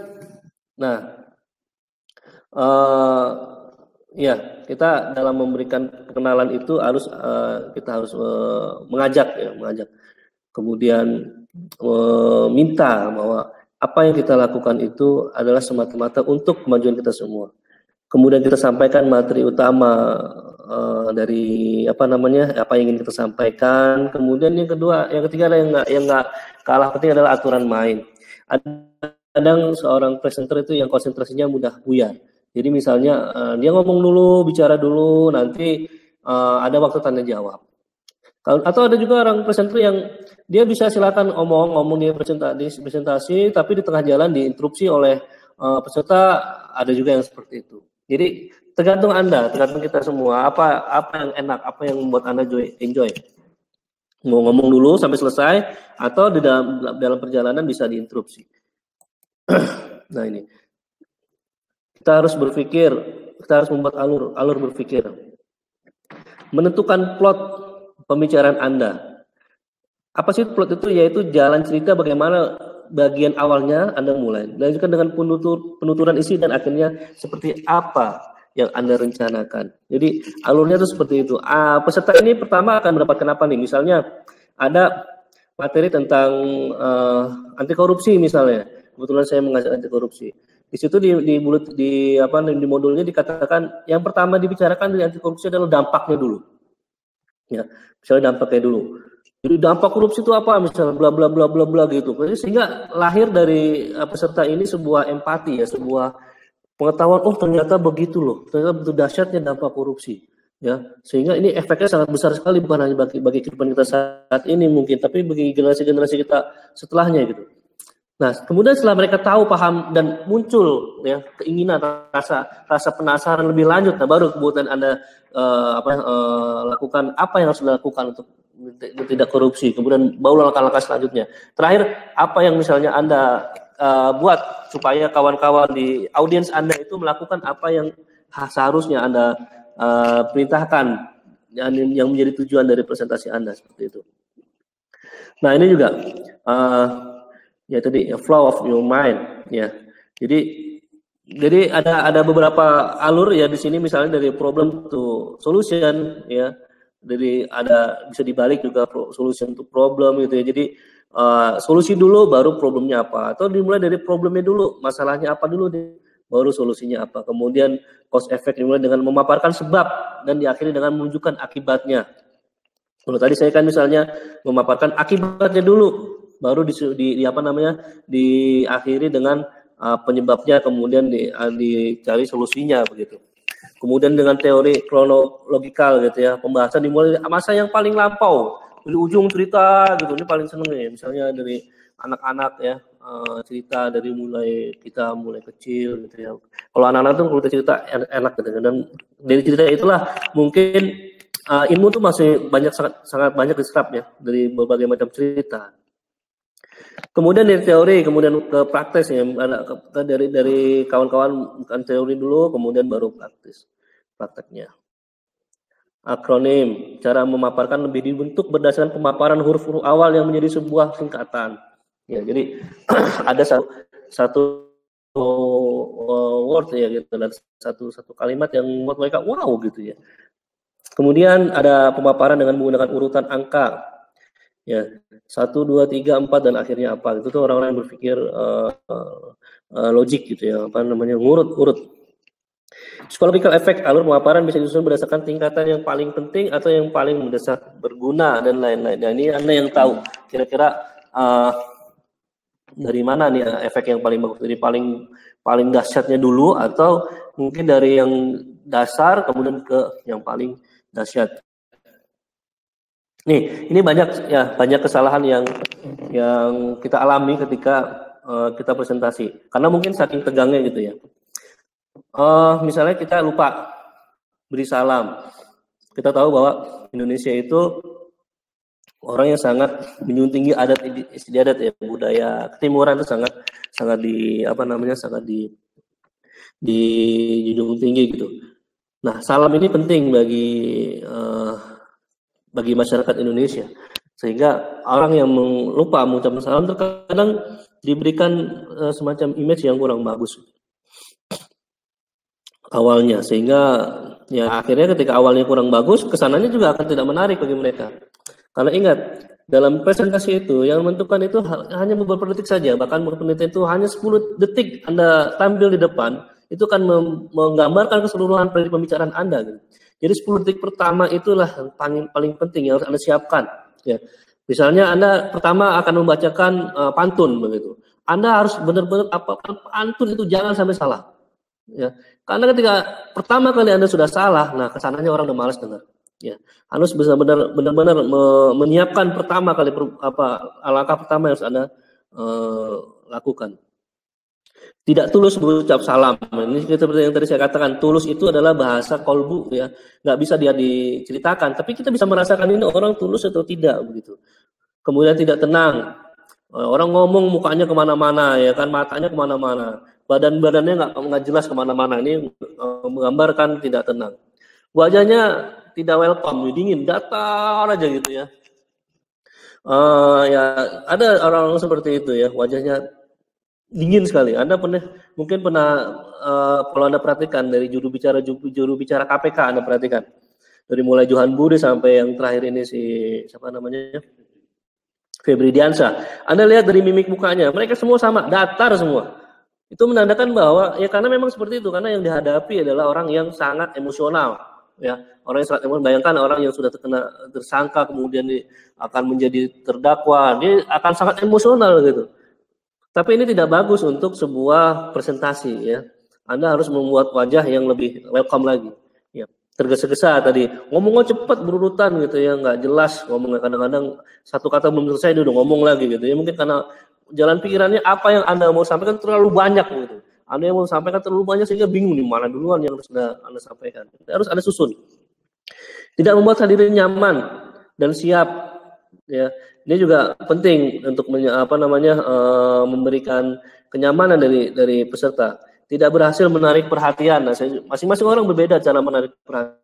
kita dalam memberikan perkenalan itu kita harus mengajak. Kemudian minta bahwa apa yang kita lakukan itu adalah semata-mata untuk kemajuan kita semua. Kemudian kita sampaikan materi utama dari apa yang ingin kita sampaikan. Kemudian yang ketiga yang nggak kalah penting adalah aturan main. Kadang seorang presenter itu yang konsentrasinya mudah buyar. Jadi misalnya dia ngomong dulu, bicara dulu, nanti ada waktu tanya jawab. Atau ada juga orang presenter yang dia bisa silakan ngomong dia presentasi, tapi di tengah jalan diinterupsi oleh peserta. Ada juga yang seperti itu. Jadi tergantung Anda, tergantung kita semua, apa yang enak, apa yang membuat Anda enjoy. Mau ngomong dulu sampai selesai, atau di dalam perjalanan bisa diinterupsi. Nah, ini kita harus berpikir, kita harus membuat alur berpikir, menentukan plot pembicaraan Anda. Apa sih plot itu? Yaitu jalan cerita, bagaimana bagian awalnya Anda mulai, dilanjutkan dengan penuturan isi, dan akhirnya seperti apa yang Anda rencanakan. Jadi alurnya itu seperti itu. Peserta ini pertama akan mendapatkan apa nih? Misalnya ada materi tentang anti korupsi misalnya. Kebetulan saya mengajar anti korupsi. Di situ di modulnya dikatakan yang pertama dibicarakan dari anti korupsi adalah dampaknya dulu. Ya, misalnya dampaknya dulu. Jadi dampak korupsi itu apa? Misalnya bla bla bla bla bla gitu. Sehingga lahir dari peserta ini sebuah empati ya, sebuah pengetahuan, oh ternyata begitu loh. Ternyata begitu dahsyatnya dampak korupsi. Ya, sehingga ini efeknya sangat besar sekali bukan hanya bagi kehidupan kita saat ini mungkin, tapi bagi generasi-generasi kita setelahnya gitu. Nah, kemudian setelah mereka tahu, paham dan muncul ya keinginan, rasa penasaran lebih lanjut, nah baru kemudian Anda lakukan apa yang harus dilakukan untuk tidak korupsi. Kemudian baru langkah-langkah selanjutnya. Terakhir, apa yang misalnya Anda buat supaya kawan-kawan di audiens Anda itu melakukan apa yang seharusnya Anda perintahkan yang menjadi tujuan dari presentasi Anda seperti itu. Nah, ini juga ya tadi flow of your mind ya. Jadi ada beberapa alur ya di sini, misalnya dari problem to solution ya. Jadi ada bisa dibalik juga solution to problem gitu ya. Jadi solusi dulu baru problemnya apa, atau dimulai dari problemnya dulu, masalahnya apa dulu baru solusinya apa. Kemudian cause effect dimulai dengan memaparkan sebab dan diakhiri dengan menunjukkan akibatnya. Kalau tadi saya kan misalnya memaparkan akibatnya dulu, baru diakhiri dengan penyebabnya, kemudian dicari solusinya begitu. Kemudian dengan teori kronologikal gitu ya, pembahasan dimulai dari masa yang paling lampau, dari ujung cerita gitu. Ini paling seneng ya, misalnya dari anak-anak ya, cerita dari kita mulai kecil gitu ya. Kalau anak-anak tuh kalau cerita enak gitu, dan dari cerita itulah mungkin ilmu tuh masih sangat banyak diserap ya dari berbagai macam cerita. Kemudian dari teori, kemudian ke praktis ya, dari kawan-kawan bukan teori dulu, kemudian baru prakteknya. Akronim, cara memaparkan lebih dibentuk berdasarkan pemaparan huruf-huruf awal yang menjadi sebuah singkatan. Ya, jadi ada satu word ya gitu, dan satu kalimat yang membuat mereka wow gitu ya. Kemudian ada pemaparan dengan menggunakan urutan angka. Ya, 1, 2, 3, 4 dan akhirnya apa? Itu tuh orang-orang yang berpikir logik gitu ya, urut. Psychological effect, alur pemaparan bisa disusun berdasarkan tingkatan yang paling penting atau yang paling mendesak, berguna dan lain-lain. Nah, ini Anda yang tahu kira-kira dari mana nih efek yang paling bagus, dari paling dahsyatnya dulu atau mungkin dari yang dasar kemudian ke yang paling dahsyat. Nih, ini banyak kesalahan yang kita alami ketika kita presentasi. Karena mungkin saking tegangnya gitu ya. Misalnya kita lupa beri salam. Kita tahu bahwa Indonesia itu orang yang sangat menjunjung tinggi adat istiadat ya, budaya ketimuran itu sangat dijunjung tinggi gitu. Nah, salam ini penting bagi masyarakat Indonesia, sehingga orang yang lupa mengucapkan salam terkadang diberikan semacam image yang kurang bagus awalnya, sehingga ya akhirnya ketika awalnya kurang bagus, kesananya juga akan tidak menarik bagi mereka. Karena ingat, dalam presentasi itu yang menentukan itu hanya beberapa detik saja, bahkan menurut penelitian itu hanya 10 detik Anda tampil di depan, itu akan menggambarkan keseluruhan dari pembicaraan Anda gitu. Jadi 10 detik pertama itulah yang paling penting yang harus Anda siapkan. Ya. Misalnya Anda pertama akan membacakan pantun begitu. Anda harus benar-benar pantun itu jangan sampai salah. Ya. Karena ketika pertama kali Anda sudah salah, nah kesananya orang udah malas dengar. Ya. Harus benar-benar menyiapkan pertama kali langkah pertama yang harus Anda lakukan. Tidak tulus berucap salam. Ini seperti yang tadi saya katakan, tulus itu adalah bahasa kolbu ya, nggak bisa dia diceritakan, tapi kita bisa merasakan ini orang tulus atau tidak begitu. Kemudian tidak tenang, orang ngomong mukanya kemana-mana ya kan, matanya kemana-mana, badannya nggak jelas kemana-mana. Ini menggambarkan tidak tenang. Wajahnya tidak welcome, dingin, datar aja gitu ya. Ya ada orang-orang seperti itu ya, wajahnya dingin sekali. Anda mungkin pernah kalau Anda perhatikan dari juru bicara KPK, Anda perhatikan dari mulai Johan Budi sampai yang terakhir ini si siapa namanya Febri Diansyah. Anda lihat dari mimik mukanya, mereka semua sama, datar semua. Itu menandakan bahwa ya karena memang seperti itu, karena yang dihadapi adalah orang yang sangat emosional, ya orang yang sangat emosional. Bayangkan orang yang sudah tersangka kemudian akan menjadi terdakwa, dia akan sangat emosional gitu. Tapi ini tidak bagus untuk sebuah presentasi, ya. Anda harus membuat wajah yang lebih welcome lagi. Ya, tergesa-gesa tadi, ngomongnya cepat berurutan gitu ya, nggak jelas ngomongnya, kadang-kadang satu kata belum selesai dia udah ngomong lagi gitu ya. Mungkin karena jalan pikirannya apa yang Anda mau sampaikan terlalu banyak gitu. Anda yang mau sampaikan terlalu banyak sehingga bingung di mana duluan yang harus Anda sampaikan. Harus ada susun. Tidak membuat hadirin nyaman dan siap, ya. Ini juga penting untuk memberikan kenyamanan dari peserta. Tidak berhasil menarik perhatian. Nah, masing-masing orang berbeda cara menarik perhatian.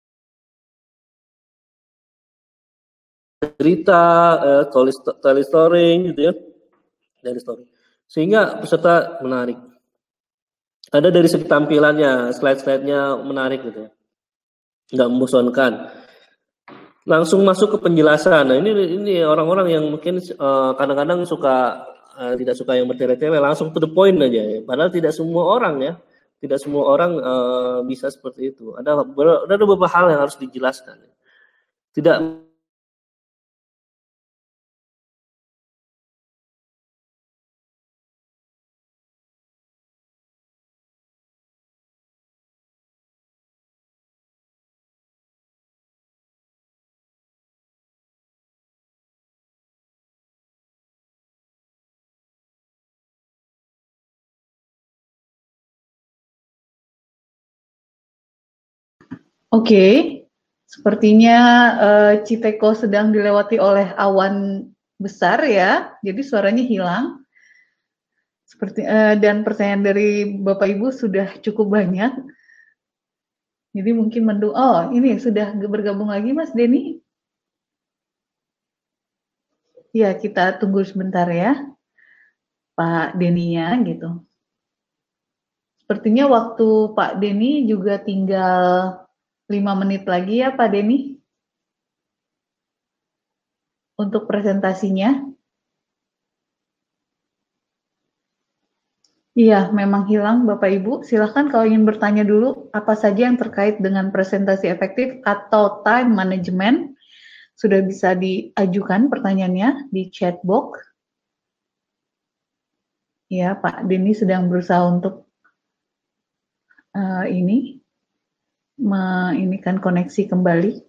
Cerita, storytelling gitu ya. Dari story. Sehingga peserta menarik. Ada dari segi tampilannya, slide-slide-nya menarik gitu ya. Nggak membosankan. Langsung masuk ke penjelasan. Nah, ini orang-orang yang mungkin kadang-kadang tidak suka yang bertele-tele, langsung to the point aja ya. Padahal tidak semua orang ya. Tidak semua orang bisa seperti itu. Ada beberapa hal yang harus dijelaskan. Tidak Oke, sepertinya Citeko sedang dilewati oleh awan besar ya, jadi suaranya hilang. Dan pertanyaan dari Bapak Ibu sudah cukup banyak. Jadi mungkin ini sudah bergabung lagi Mas Denny. Ya, kita tunggu sebentar ya, Pak Denny-nya gitu. Sepertinya waktu Pak Denny juga tinggal 5 menit lagi ya Pak Denny untuk presentasinya. Iya, memang hilang Bapak Ibu. Silahkan kalau ingin bertanya dulu apa saja yang terkait dengan presentasi efektif atau time management. Sudah bisa diajukan pertanyaannya di chat box. Ya, Pak Denny sedang berusaha untuk menginikan koneksi kembali.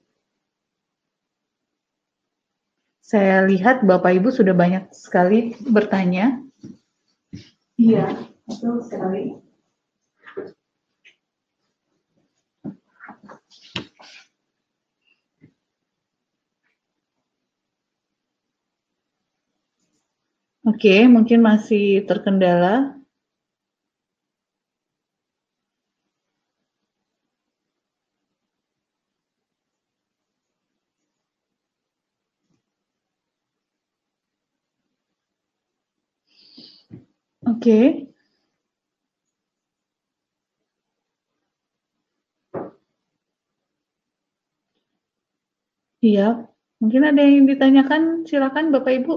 Saya lihat Bapak Ibu sudah banyak sekali bertanya. Iya, betul sekali. Oke, mungkin masih terkendala. Oke. Iya, mungkin ada yang ditanyakan, silakan Bapak Ibu.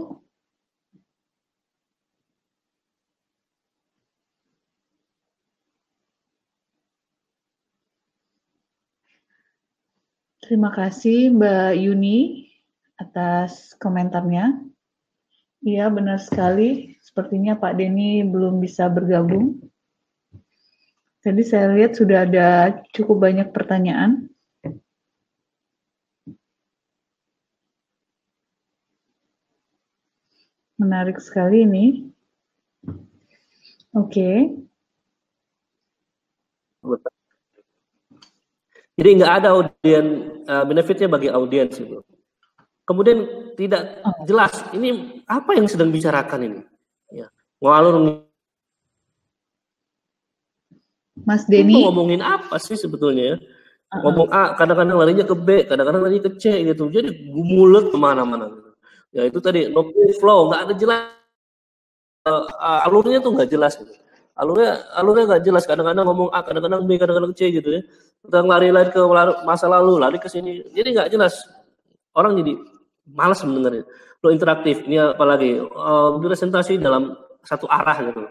Terima kasih Mbak Yuni atas komentarnya. Iya, benar sekali. Sepertinya Pak Denny belum bisa bergabung. Jadi saya lihat sudah ada cukup banyak pertanyaan. Menarik sekali ini. Oke. Jadi nggak ada benefitnya bagi audiens itu. Kemudian tidak jelas ini apa yang sedang bicarakan ini. Ya, ngalur. Mas Denny ngomongin apa sih sebetulnya ya? Ngomong A, kadang-kadang larinya ke B, kadang-kadang larinya ke C gitu. Jadi mulut kemana-mana. Gitu. Ya itu tadi no flow, nggak ada jelas. alurnya tuh nggak jelas gitu. Alurnya nggak jelas, kadang-kadang ngomong A, kadang-kadang B, kadang-kadang C gitu ya. Kita lari-lari ke masa lalu, lari ke sini, jadi nggak jelas. Orang jadi malas mendengarnya. Lo interaktif, ini apalagi presentasi dalam satu arah gitu.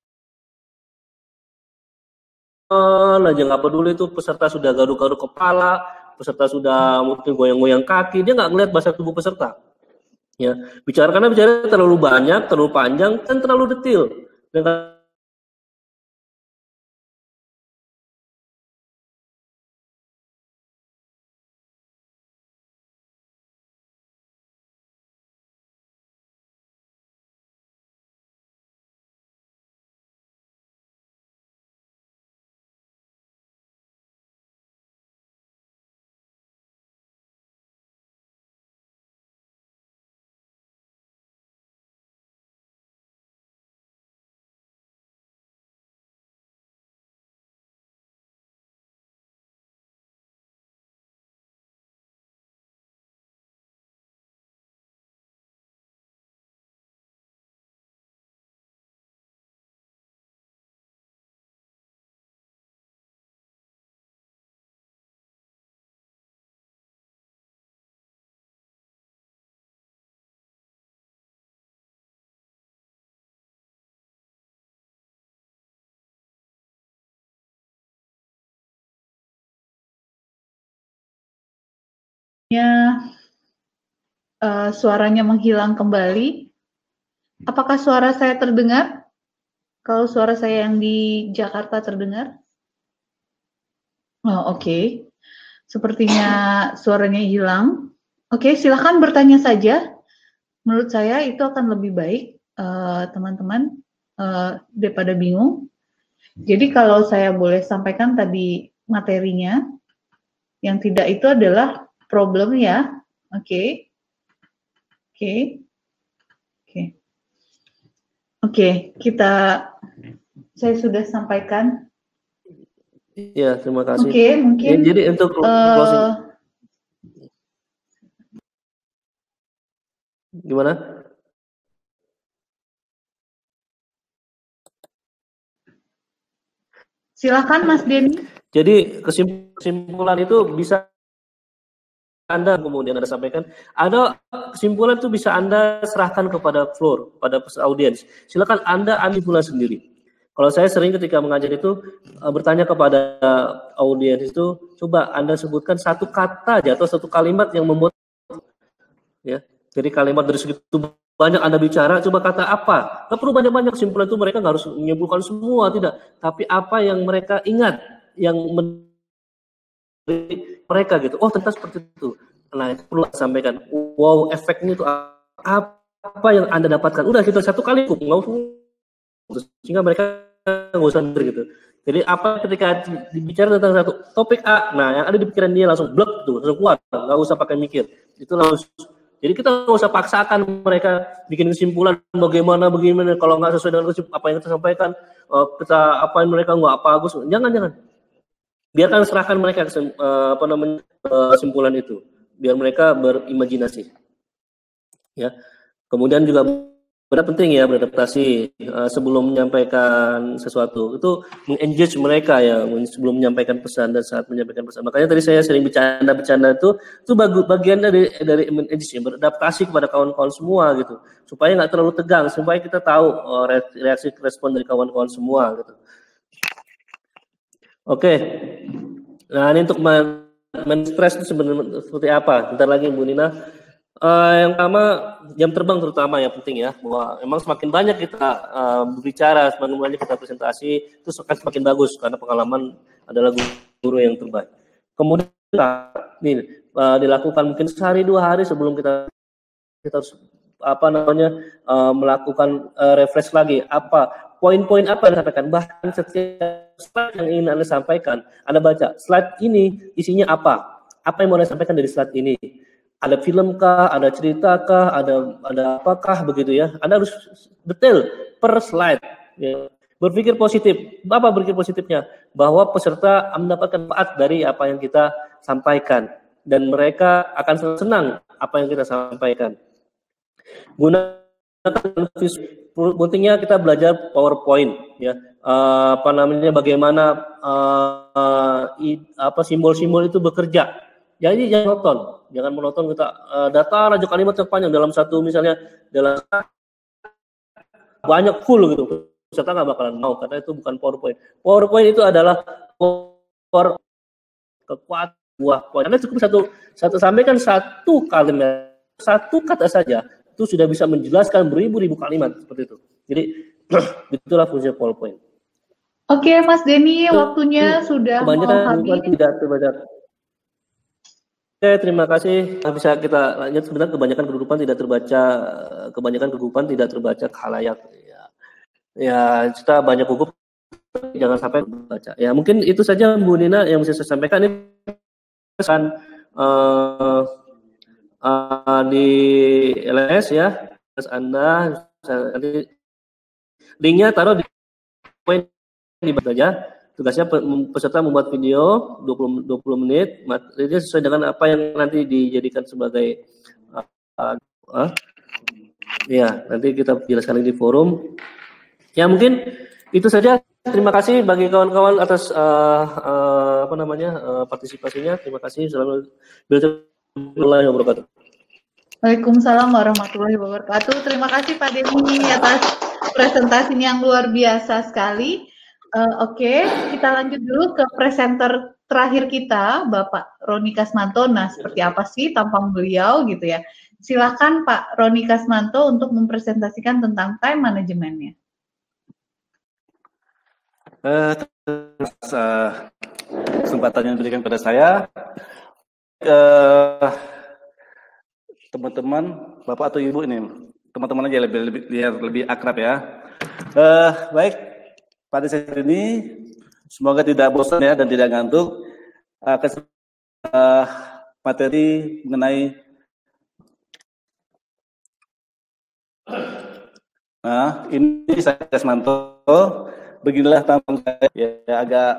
Aja nggak peduli itu peserta sudah garuk-garuk kepala, peserta sudah mungkin goyang-goyang kaki, dia nggak ngeliat bahasa tubuh peserta. Ya, karena bicara terlalu banyak, terlalu panjang, dan terlalu detail. Dan Suaranya menghilang kembali. Apakah suara saya terdengar? Kalau suara saya yang di Jakarta terdengar? Oh, oke. Sepertinya suaranya hilang. Oke, silahkan bertanya saja. Menurut saya itu akan lebih baik, teman-teman, daripada bingung. Jadi kalau saya boleh sampaikan tadi materinya, yang tidak itu adalah problem ya. Oke. Oke, saya sudah sampaikan. ya, terima kasih. Oke, mungkin. Ya, jadi untuk closing, gimana? Silakan Mas Denny. Jadi kesimpulan itu bisa Anda kemudian Anda sampaikan, ada kesimpulan itu bisa Anda serahkan kepada floor, pada audiens. Silakan Anda ambil kesimpulan sendiri. Kalau saya sering ketika mengajar itu bertanya kepada audiens itu, coba Anda sebutkan satu kata aja atau satu kalimat yang membuat, ya. Jadi kalimat dari segitu banyak Anda bicara, coba kata apa? Nggak perlu banyak-banyak, kesimpulan itu mereka nggak harus menyimpulkan semua, tidak. Tapi apa yang mereka ingat, yang mereka gitu, oh ternyata seperti itu. Nah itu perlu sampaikan. Wow, efeknya itu apa yang Anda dapatkan? Udah gitu satu kali cukup, nggak usah, sehingga mereka nggak usah mikir gitu. Jadi apa ketika dibicara tentang satu topik A, nah yang ada di pikiran dia langsung blok tuh, langsung kuat, nggak usah pakai mikir. Itu langsung. Jadi kita nggak usah paksakan mereka bikin kesimpulan bagaimana kalau nggak sesuai dengan apa yang kita sampaikan, kita apain mereka nggak bagus. Jangan. Biarkan serahkan mereka kesimpulan itu, biar mereka berimajinasi. Ya. Kemudian juga penting ya beradaptasi sebelum menyampaikan sesuatu, itu mengengage mereka ya sebelum menyampaikan pesan dan saat menyampaikan pesan. Makanya tadi saya sering bercanda itu bagian dari mengengage ya, beradaptasi kepada kawan-kawan semua gitu, supaya nggak terlalu tegang, supaya kita tahu reaksi respon dari kawan-kawan semua gitu. Oke. Nah ini untuk men-stress itu sebenarnya seperti apa? Bentar lagi Bu Nina. Yang pertama jam terbang terutama yang penting ya, bahwa memang semakin banyak kita berbicara, semakin banyak kita presentasi, itu akan semakin bagus karena pengalaman adalah guru yang terbaik. Kemudian dilakukan mungkin sehari 2 hari sebelum kita harus melakukan refresh lagi, poin-poin apa yang disampaikan, bahkan setiap slide yang ingin Anda sampaikan, Anda baca slide ini isinya apa yang mau Anda sampaikan dari slide ini. Ada film kah, ada cerita kah, ada apakah begitu ya. Anda harus detail per slide. Ya. Berpikir positif. Apa berpikir positifnya? Bahwa peserta mendapatkan manfaat dari apa yang kita sampaikan. Dan mereka akan senang apa yang kita sampaikan. pentingnya kita belajar PowerPoint ya. Bagaimana simbol-simbol itu bekerja. Jadi jangan monoton kita data raja kalimat terpanjang dalam satu, misalnya dalam banyak full gitu. Peserta nggak bakalan mau karena itu bukan PowerPoint. PowerPoint itu adalah kekuatan buah poin. Karena cukup satu sampaikan satu kalimat, satu kata saja itu sudah bisa menjelaskan beribu-ribu kalimat seperti itu. Jadi itulah fungsi PowerPoint. Oke, Mas Denny, waktunya sudah mau habis. Tidak terbaca. Oke, terima kasih. Bisa kita lanjut. Sebenarnya kebanyakan kegugupan tidak terbaca khalayak. Ya, kita banyak gugup, jangan sampai baca. Ya, mungkin itu saja Bu Nina yang bisa saya sampaikan. Ini kan di LS ya, terus Anda nanti linknya taruh di poin di bawah saja. Tugasnya peserta membuat video 20 menit, materinya sesuai dengan apa yang nanti dijadikan sebagai ya, nanti kita jelaskan di forum. Ya, mungkin itu saja. Terima kasih bagi kawan-kawan atas partisipasinya. Terima kasih. Assalamualaikum warahmatullahi wabarakatuh. Waalaikumsalam warahmatullahi wabarakatuh. Terima kasih Pak Denny atas presentasinya yang luar biasa sekali. Oke, kita lanjut dulu ke presenter terakhir kita, Bapak Roni Kasmanto. Nah, seperti apa sih tampang beliau gitu ya? Silakan Pak Roni Kasmanto untuk mempresentasikan tentang time manajemennya. Kesempatan yang diberikan pada saya, teman-teman, Bapak atau Ibu ini, teman-teman aja lebih akrab ya. Baik. Pada sesi ini, semoga tidak bosan ya dan tidak ngantuk. Materi mengenai ini saya Kasmanto. Beginilah tampang saya, ya agak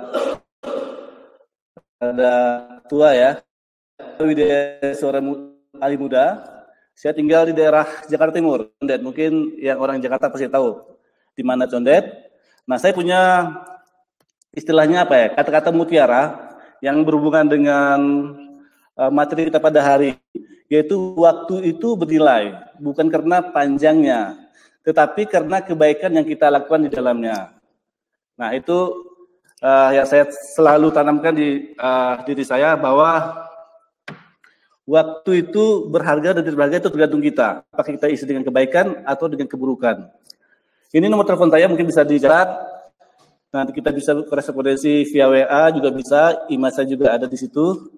ada tua ya. Seorang ahli muda. Saya tinggal di daerah Jakarta Timur, Condet. Mungkin yang orang Jakarta pasti tahu di mana Condet. Nah, saya punya istilahnya apa ya, kata-kata mutiara yang berhubungan dengan materi kita pada hari, yaitu waktu itu bernilai, bukan karena panjangnya, tetapi karena kebaikan yang kita lakukan di dalamnya. Nah, itu yang saya selalu tanamkan di diri saya, bahwa waktu itu berharga dan tidak berharga itu tergantung kita, apakah kita isi dengan kebaikan atau dengan keburukan. Ini nomor telepon saya, mungkin bisa dicatat. Nanti kita bisa korespondensi via WA juga bisa. Email saya juga ada di situ.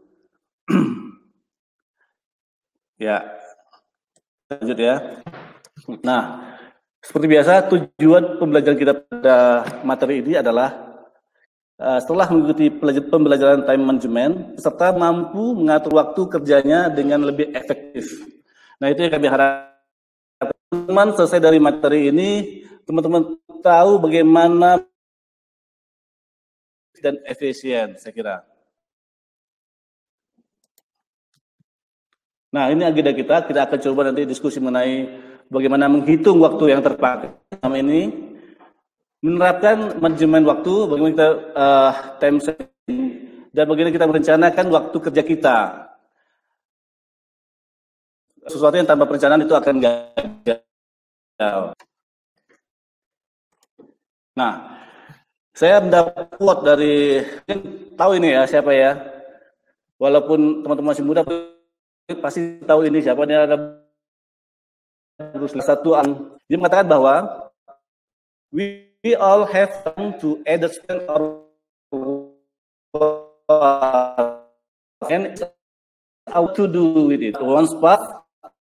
Ya, lanjut ya. Nah, seperti biasa, tujuan pembelajaran kita pada materi ini adalah setelah mengikuti pembelajaran time management, peserta mampu mengatur waktu kerjanya dengan lebih efektif. Nah, itu yang kami harapkan. Teman selesai dari materi ini, teman-teman tahu bagaimana dan efisien, saya kira. Nah, ini agenda kita akan coba nanti diskusi mengenai bagaimana menghitung waktu yang terpakai. Selama ini menerapkan manajemen waktu, bagaimana kita time setting, dan bagaimana kita merencanakan waktu kerja kita. Sesuatu yang tanpa perencanaan itu akan gagal. Nah, saya mendapat quote dari, tahu ini ya siapa ya, walaupun teman-teman masih muda pasti tahu ini siapa. Ini ada satu dia mengatakan bahwa we all have time to either spend or and how to do with it. One spot.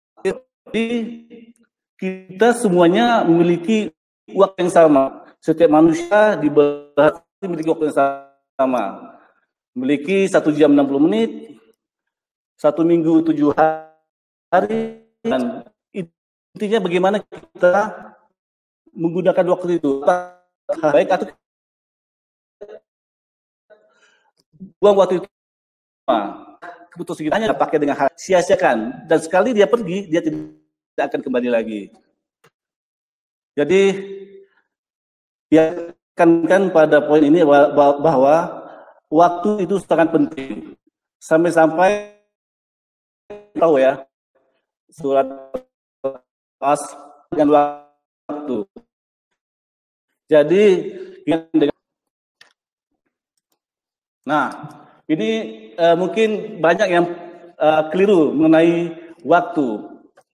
Kita semuanya memiliki waktu yang sama. Setiap manusia di bawah memiliki waktu yang sama. Memiliki 1 jam 60 menit, 1 minggu 7 hari, dan intinya bagaimana kita menggunakan waktu itu. Baik atau buang waktu itu. Keputusan kita hanya pakai dengan hal sia-siakan, dan sekali dia pergi, dia tidak akan kembali lagi. Jadi ya kan pada poin ini bahwa waktu itu sangat penting. Sampai-sampai tahu ya, surat as dengan waktu. Jadi nah, ini mungkin banyak yang keliru mengenai waktu.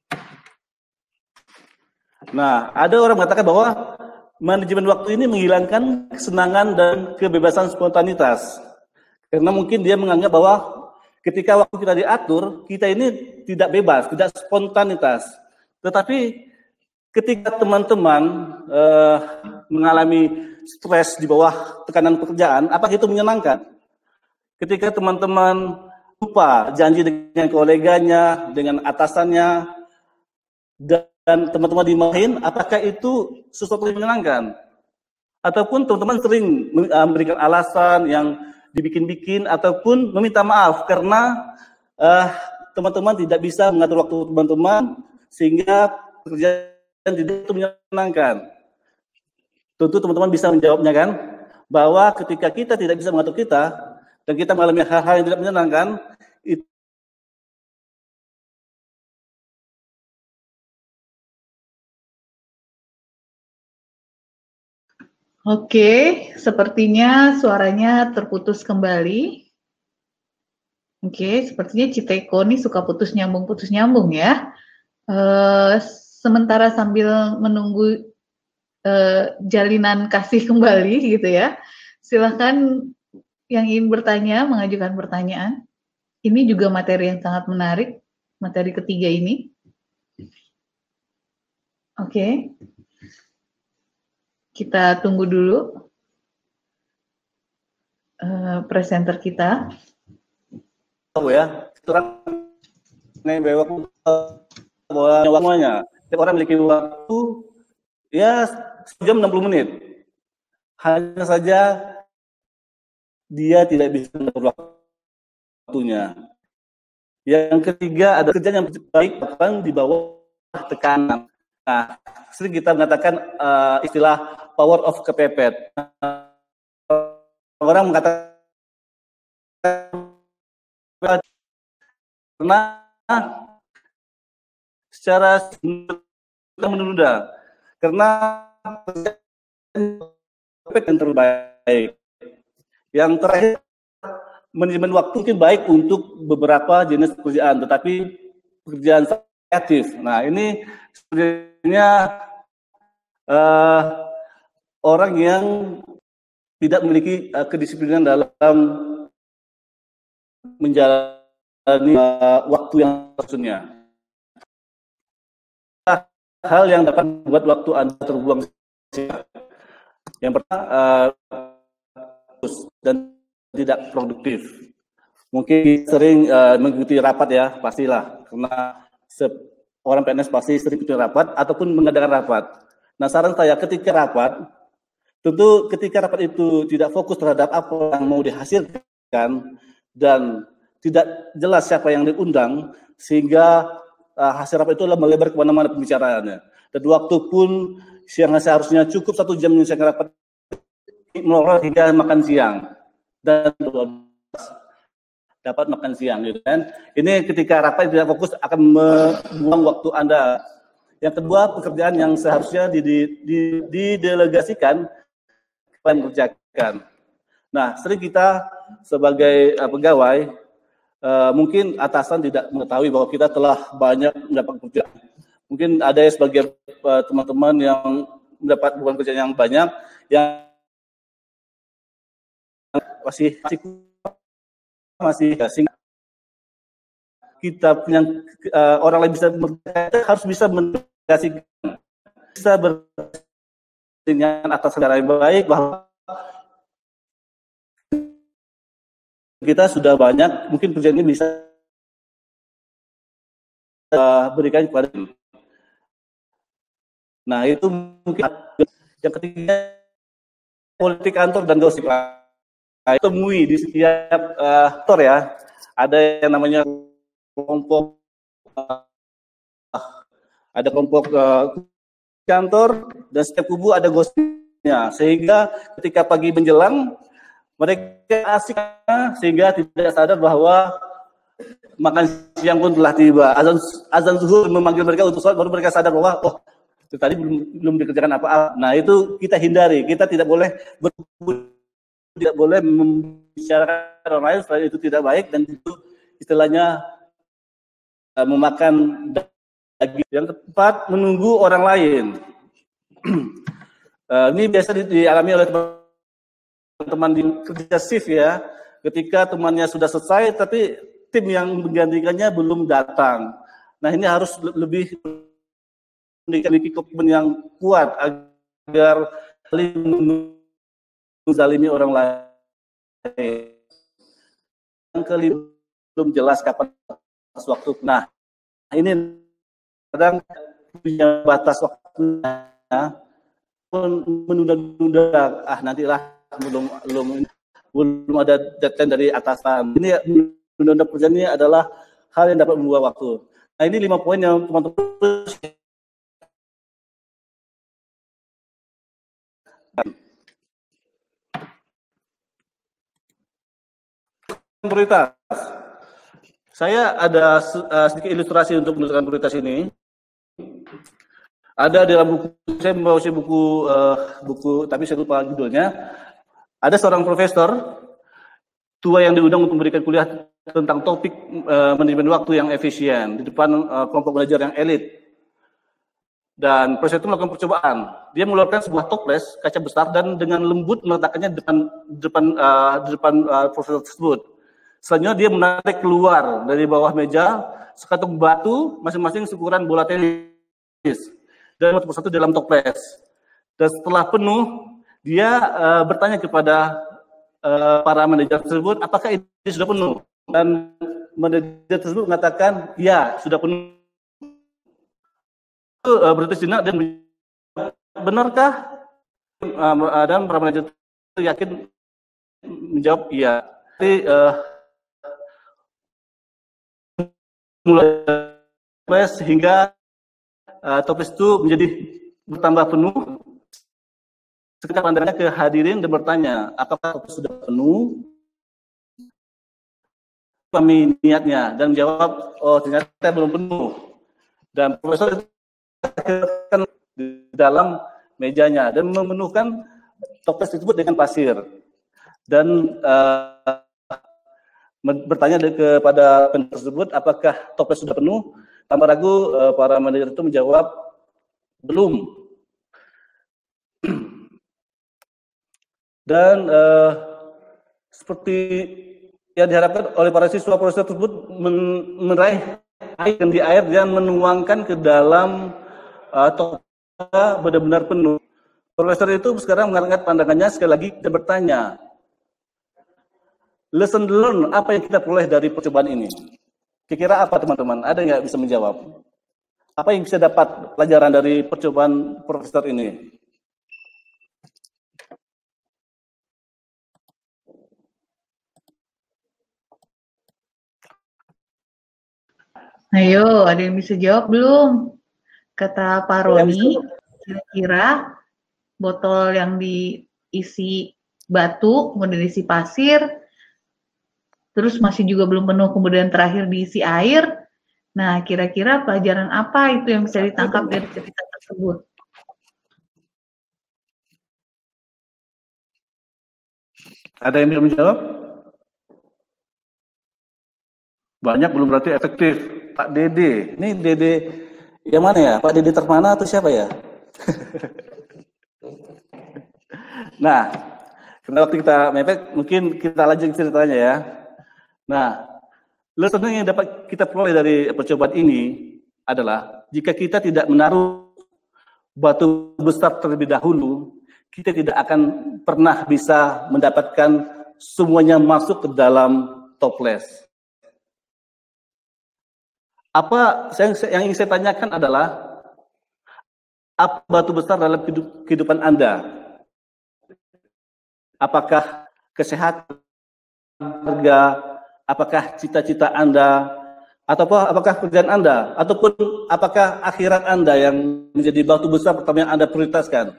Nah, ada orang mengatakan bahwa manajemen waktu ini menghilangkan kesenangan dan kebebasan spontanitas. Karena mungkin dia menganggap bahwa ketika waktu kita diatur, kita ini tidak bebas, tidak spontanitas. Tetapi ketika teman-teman mengalami stres di bawah tekanan pekerjaan, apakah itu menyenangkan? Ketika teman-teman lupa janji dengan koleganya, dengan atasannya, dan teman-teman dimarahin, apakah itu sesuatu yang menyenangkan? Ataupun teman-teman sering memberikan alasan yang dibikin-bikin, ataupun meminta maaf karena teman-teman tidak bisa mengatur waktu teman-teman, sehingga pekerjaan tidak menyenangkan. Tentu teman-teman bisa menjawabnya kan, bahwa ketika kita tidak bisa mengatur kita, dan kita mengalami hal-hal yang tidak menyenangkan, itu Oke, sepertinya suaranya terputus kembali. Oke, sepertinya Citeko nih suka putus nyambung ya. Sementara sambil menunggu jalinan kasih kembali gitu ya, silahkan yang ingin bertanya, mengajukan pertanyaan. Ini juga materi yang sangat menarik, materi ketiga ini. Oke. Kita tunggu dulu presenter kita. Tahu ya, orang waktu semuanya. Setiap orang memiliki waktu ya 1 jam 60 menit. Hanya saja dia tidak bisa mengatur waktunya. Yang ketiga, ada kerjaan yang baik bahkan di bawah tekanan. Nah, sering kita mengatakan istilah power of kepepet. Orang mengatakan karena secara menunda, karena yang terbaik. Yang terakhir, manajemen waktu mungkin baik untuk beberapa jenis pekerjaan, tetapi pekerjaan kreatif. Nah, ini sebenarnya orang yang tidak memiliki kedisiplinan dalam menjalani waktu yang seharusnya. Hal yang dapat membuat waktu Anda terbuang sia-sia. Yang pertama, dan tidak produktif. Mungkin sering mengikuti rapat ya, pastilah. Karena orang PNS pasti sering ikuti rapat ataupun mengadakan rapat. Nah, saran saya ketika rapat, tentu ketika rapat itu tidak fokus terhadap apa yang mau dihasilkan dan tidak jelas siapa yang diundang, sehingga hasil rapat itu melebar kemana-mana pembicaraannya. Dan waktu pun yang seharusnya cukup 1 jam menyelesaikan rapat, melorot hingga makan siang. Dan dapat makan siang, gitu kan? Ini ketika rapat tidak fokus akan membuang waktu Anda. Yang kedua, pekerjaan yang seharusnya didelegasikan kepada mengerjakan. Nah, sering kita sebagai pegawai mungkin atasan tidak mengetahui bahwa kita telah banyak mendapat pekerjaan. Mungkin ada sebagian teman-teman yang mendapat beban pekerjaan yang banyak, yang masih kita punya orang lain bisa harus bisa mendedikasikan, bisa dengan atas secara yang baik bahwa kita sudah banyak, mungkin pekerjaan ini bisa berikan kepada. Nah, itu mungkin yang ketiga, politik kantor dan gosip. Temui di setiap kantor ya, ada yang namanya kelompok kantor dan setiap kubu ada gosipnya, sehingga ketika pagi menjelang mereka asik sehingga tidak sadar bahwa makan siang pun telah tiba. Azan zuhur memanggil mereka untuk sholat, baru mereka sadar bahwa tadi belum dikerjakan apa-apa. Nah, itu kita hindari. Kita tidak boleh tidak boleh membicarakan orang lain, selain itu tidak baik, dan itu istilahnya memakan daging. Yang keempat, menunggu orang lain. Ini biasa dialami oleh teman-teman di kerja shift ya. Ketika temannya sudah selesai, tapi tim yang menggantikannya belum datang. Nah, ini harus lebih memiliki komitmen yang kuat agar menzalimi orang lain. Yang kelima, belum jelas kapan waktu. Nah, ini kadang punya batas waktunya, pun menunda-nunda. Nantilah, belum ada deadline dari atasan. Ini menunda pekerjaan ini adalah hal yang dapat membuang waktu. Nah, ini 5 poin yang teman-teman prioritas. Saya ada sedikit ilustrasi untuk menentukan prioritas ini. Ada dalam buku, saya membawa buku, tapi saya lupa judulnya. Ada seorang profesor tua yang diundang untuk memberikan kuliah tentang topik manajemen waktu yang efisien di depan kelompok belajar yang elit. Dan profesor itu melakukan percobaan. Dia mengeluarkan sebuah toples kaca besar dan dengan lembut meletakkannya di depan profesor tersebut. Selanjutnya dia menarik keluar dari bawah meja sekatup batu masing-masing seukuran bola tenis dan satu persatu dalam toples. Dan setelah penuh, dia bertanya kepada para manajer tersebut, apakah ini sudah penuh? Dan manajer tersebut mengatakan, ya, sudah penuh. Berhenti sejenak dan benarkah? Dan para manajer itu yakin menjawab iya. Jadi mulai sehingga toples itu menjadi bertambah penuh. Sekitar pandangannya ke hadirin dan bertanya, apakah toples sudah penuh? Kami niatnya dan menjawab, oh ternyata belum penuh. Dan profesor itu di dalam mejanya dan memenuhkan toples tersebut dengan pasir dan bertanya kepada penduduk tersebut apakah toples sudah penuh. Tanpa ragu para manajer itu menjawab belum. Dan seperti yang diharapkan oleh para siswa profesor tersebut meraih air di air dan menuangkan ke dalam toples benar-benar penuh. Profesor itu sekarang mengangkat pandangannya sekali lagi dan bertanya, lesson learn apa yang kita peroleh dari percobaan ini? Kira-kira apa teman-teman? Ada nggak bisa menjawab? Apa yang bisa dapat pelajaran dari percobaan profesor ini? Ayo, ada yang bisa jawab belum? Kata Pak Roni, kira-kira botol yang diisi batu, kemudian diisi pasir, terus masih juga belum penuh, kemudian terakhir diisi air. Nah, kira-kira pelajaran apa itu yang bisa ditangkap dari cerita tersebut? Ada yang bisa menjawab? Banyak belum berarti efektif. Pak Dede, ini Dede yang mana ya? Pak Dede Termana atau siapa ya? Nah, karena waktu kita mepet, mungkin kita lanjut ceritanya ya. Nah, lesson yang dapat kita peroleh dari percobaan ini adalah jika kita tidak menaruh batu besar terlebih dahulu, kita tidak akan pernah bisa mendapatkan semuanya masuk ke dalam toples. Apa yang ingin saya tanyakan adalah apa batu besar dalam kehidupan Anda? Apakah kesehatan, harga, apakah cita-cita Anda, Atau apakah pekerjaan Anda? Ataupun apakah akhirat Anda yang menjadi batu besar pertama yang Anda prioritaskan?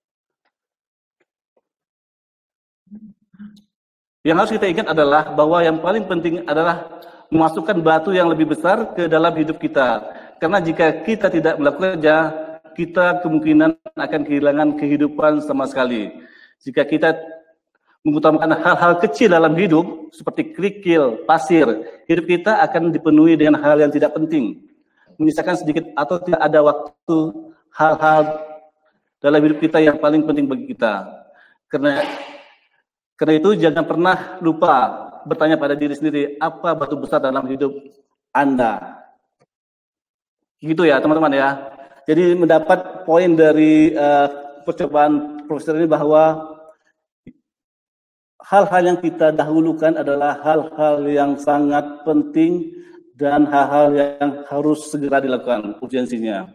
Yang harus kita ingat adalah bahwa yang paling penting adalah memasukkan batu yang lebih besar ke dalam hidup kita. Karena jika kita tidak melakukannya, kita kemungkinan akan kehilangan kehidupan sama sekali. Jika kita mengutamakan hal-hal kecil dalam hidup, seperti kerikil, pasir, hidup kita akan dipenuhi dengan hal yang tidak penting. Menyisakan sedikit atau tidak ada waktu hal-hal dalam hidup kita yang paling penting bagi kita. Karena itu jangan pernah lupa bertanya pada diri sendiri, apa batu besar dalam hidup Anda? Gitu ya teman-teman ya. Jadi mendapat poin dari percobaan profesor ini bahwa hal-hal yang kita dahulukan adalah hal-hal yang sangat penting dan hal-hal yang harus segera dilakukan urgensinya.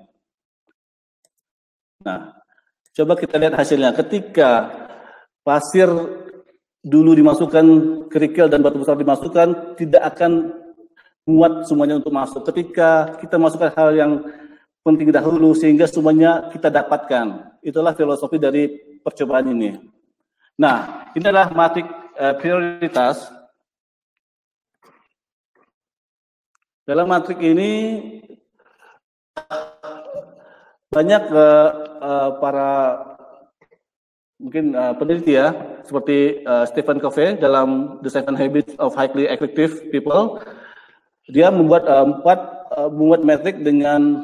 Nah, coba kita lihat hasilnya. Ketika pasir dulu dimasukkan, kerikil dan batu besar dimasukkan, tidak akan muat semuanya untuk masuk. Ketika kita masukkan hal yang penting dahulu sehingga semuanya kita dapatkan. Itulah filosofi dari percobaan ini. Nah, ini adalah matrik prioritas. Dalam matrik ini banyak para mungkin peneliti ya, seperti Stephen Covey dalam The 7 Habits of Highly Effective People, dia membuat membuat matrik dengan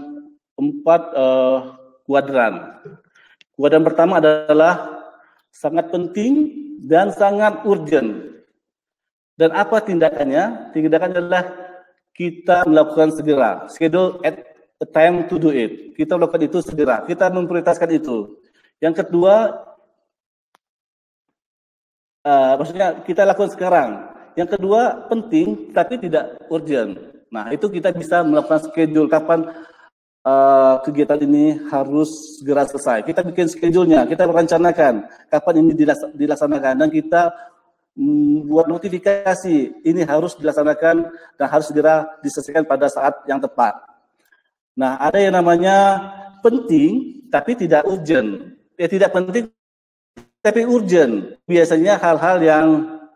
4 kuadran. Kuadran pertama adalah sangat penting dan sangat urgent. Dan apa tindakannya? Tindakannya adalah kita melakukan segera. Schedule at a time to do it. Kita melakukan itu segera. Kita memprioritaskan itu. Yang kedua, maksudnya kita lakukan sekarang. Yang kedua, penting tapi tidak urgent. Nah, itu kita bisa melakukan schedule kapan kegiatan ini harus segera selesai. Kita bikin schedule-nya, kita merencanakan kapan ini dilaksanakan, dan kita buat notifikasi ini harus dilaksanakan dan harus segera diselesaikan pada saat yang tepat. Nah, ada yang namanya penting tapi tidak urgent. Ya, tidak penting tapi urgent. Biasanya hal-hal yang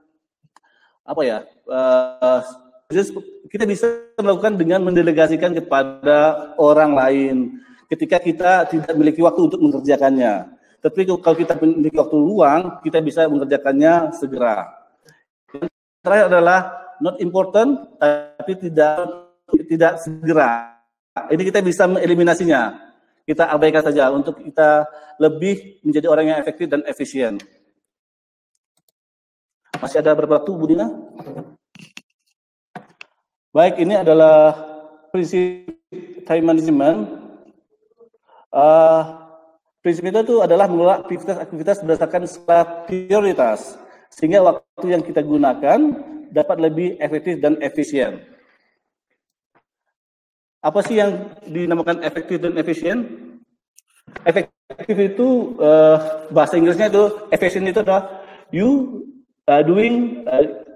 kita bisa melakukan dengan mendelegasikan kepada orang lain ketika kita tidak memiliki waktu untuk mengerjakannya. Tapi kalau kita memiliki waktu luang, kita bisa mengerjakannya segera. Yang terakhir adalah not important, tapi tidak segera. Ini kita bisa mengeliminasinya. Kita abaikan saja untuk kita lebih menjadi orang yang efektif dan efisien. Masih ada beberapa waktu, Bu Dina? Baik, ini adalah prinsip time management. Prinsip itu adalah mengelola aktivitas berdasarkan skala prioritas, sehingga waktu yang kita gunakan dapat lebih efektif dan efisien. Apa sih yang dinamakan efektif dan efisien? Efektif itu bahasa Inggrisnya itu efisien itu adalah doing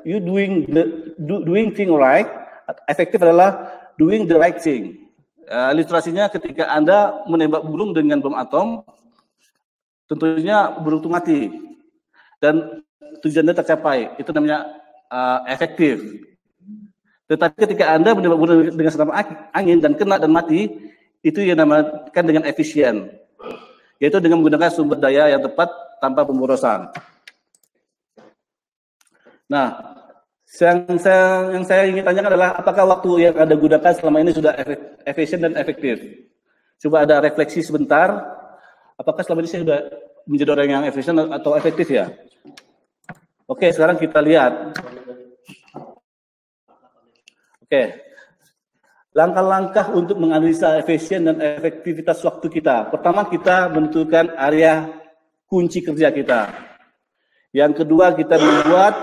thing right. Efektif adalah doing the right thing. Ilustrasinya ketika Anda menembak burung dengan bom atom, tentunya burung itu mati dan tujuannya tercapai. Itu namanya efektif. Tetapi ketika Anda menembak burung dengan senapan angin dan kena dan mati, itu yang dinamakan dengan efisien, yaitu dengan menggunakan sumber daya yang tepat tanpa pemborosan. Nah, yang saya ingin tanyakan adalah apakah waktu yang Anda gunakan selama ini sudah efisien dan efektif? Coba ada refleksi sebentar. Apakah selama ini saya sudah menjadi orang yang efisien atau efektif ya? Oke, sekarang kita lihat. Oke. Langkah-langkah untuk menganalisa efisien dan efektivitas waktu kita. Pertama, kita menentukan area kunci kerja kita. Yang kedua, kita membuat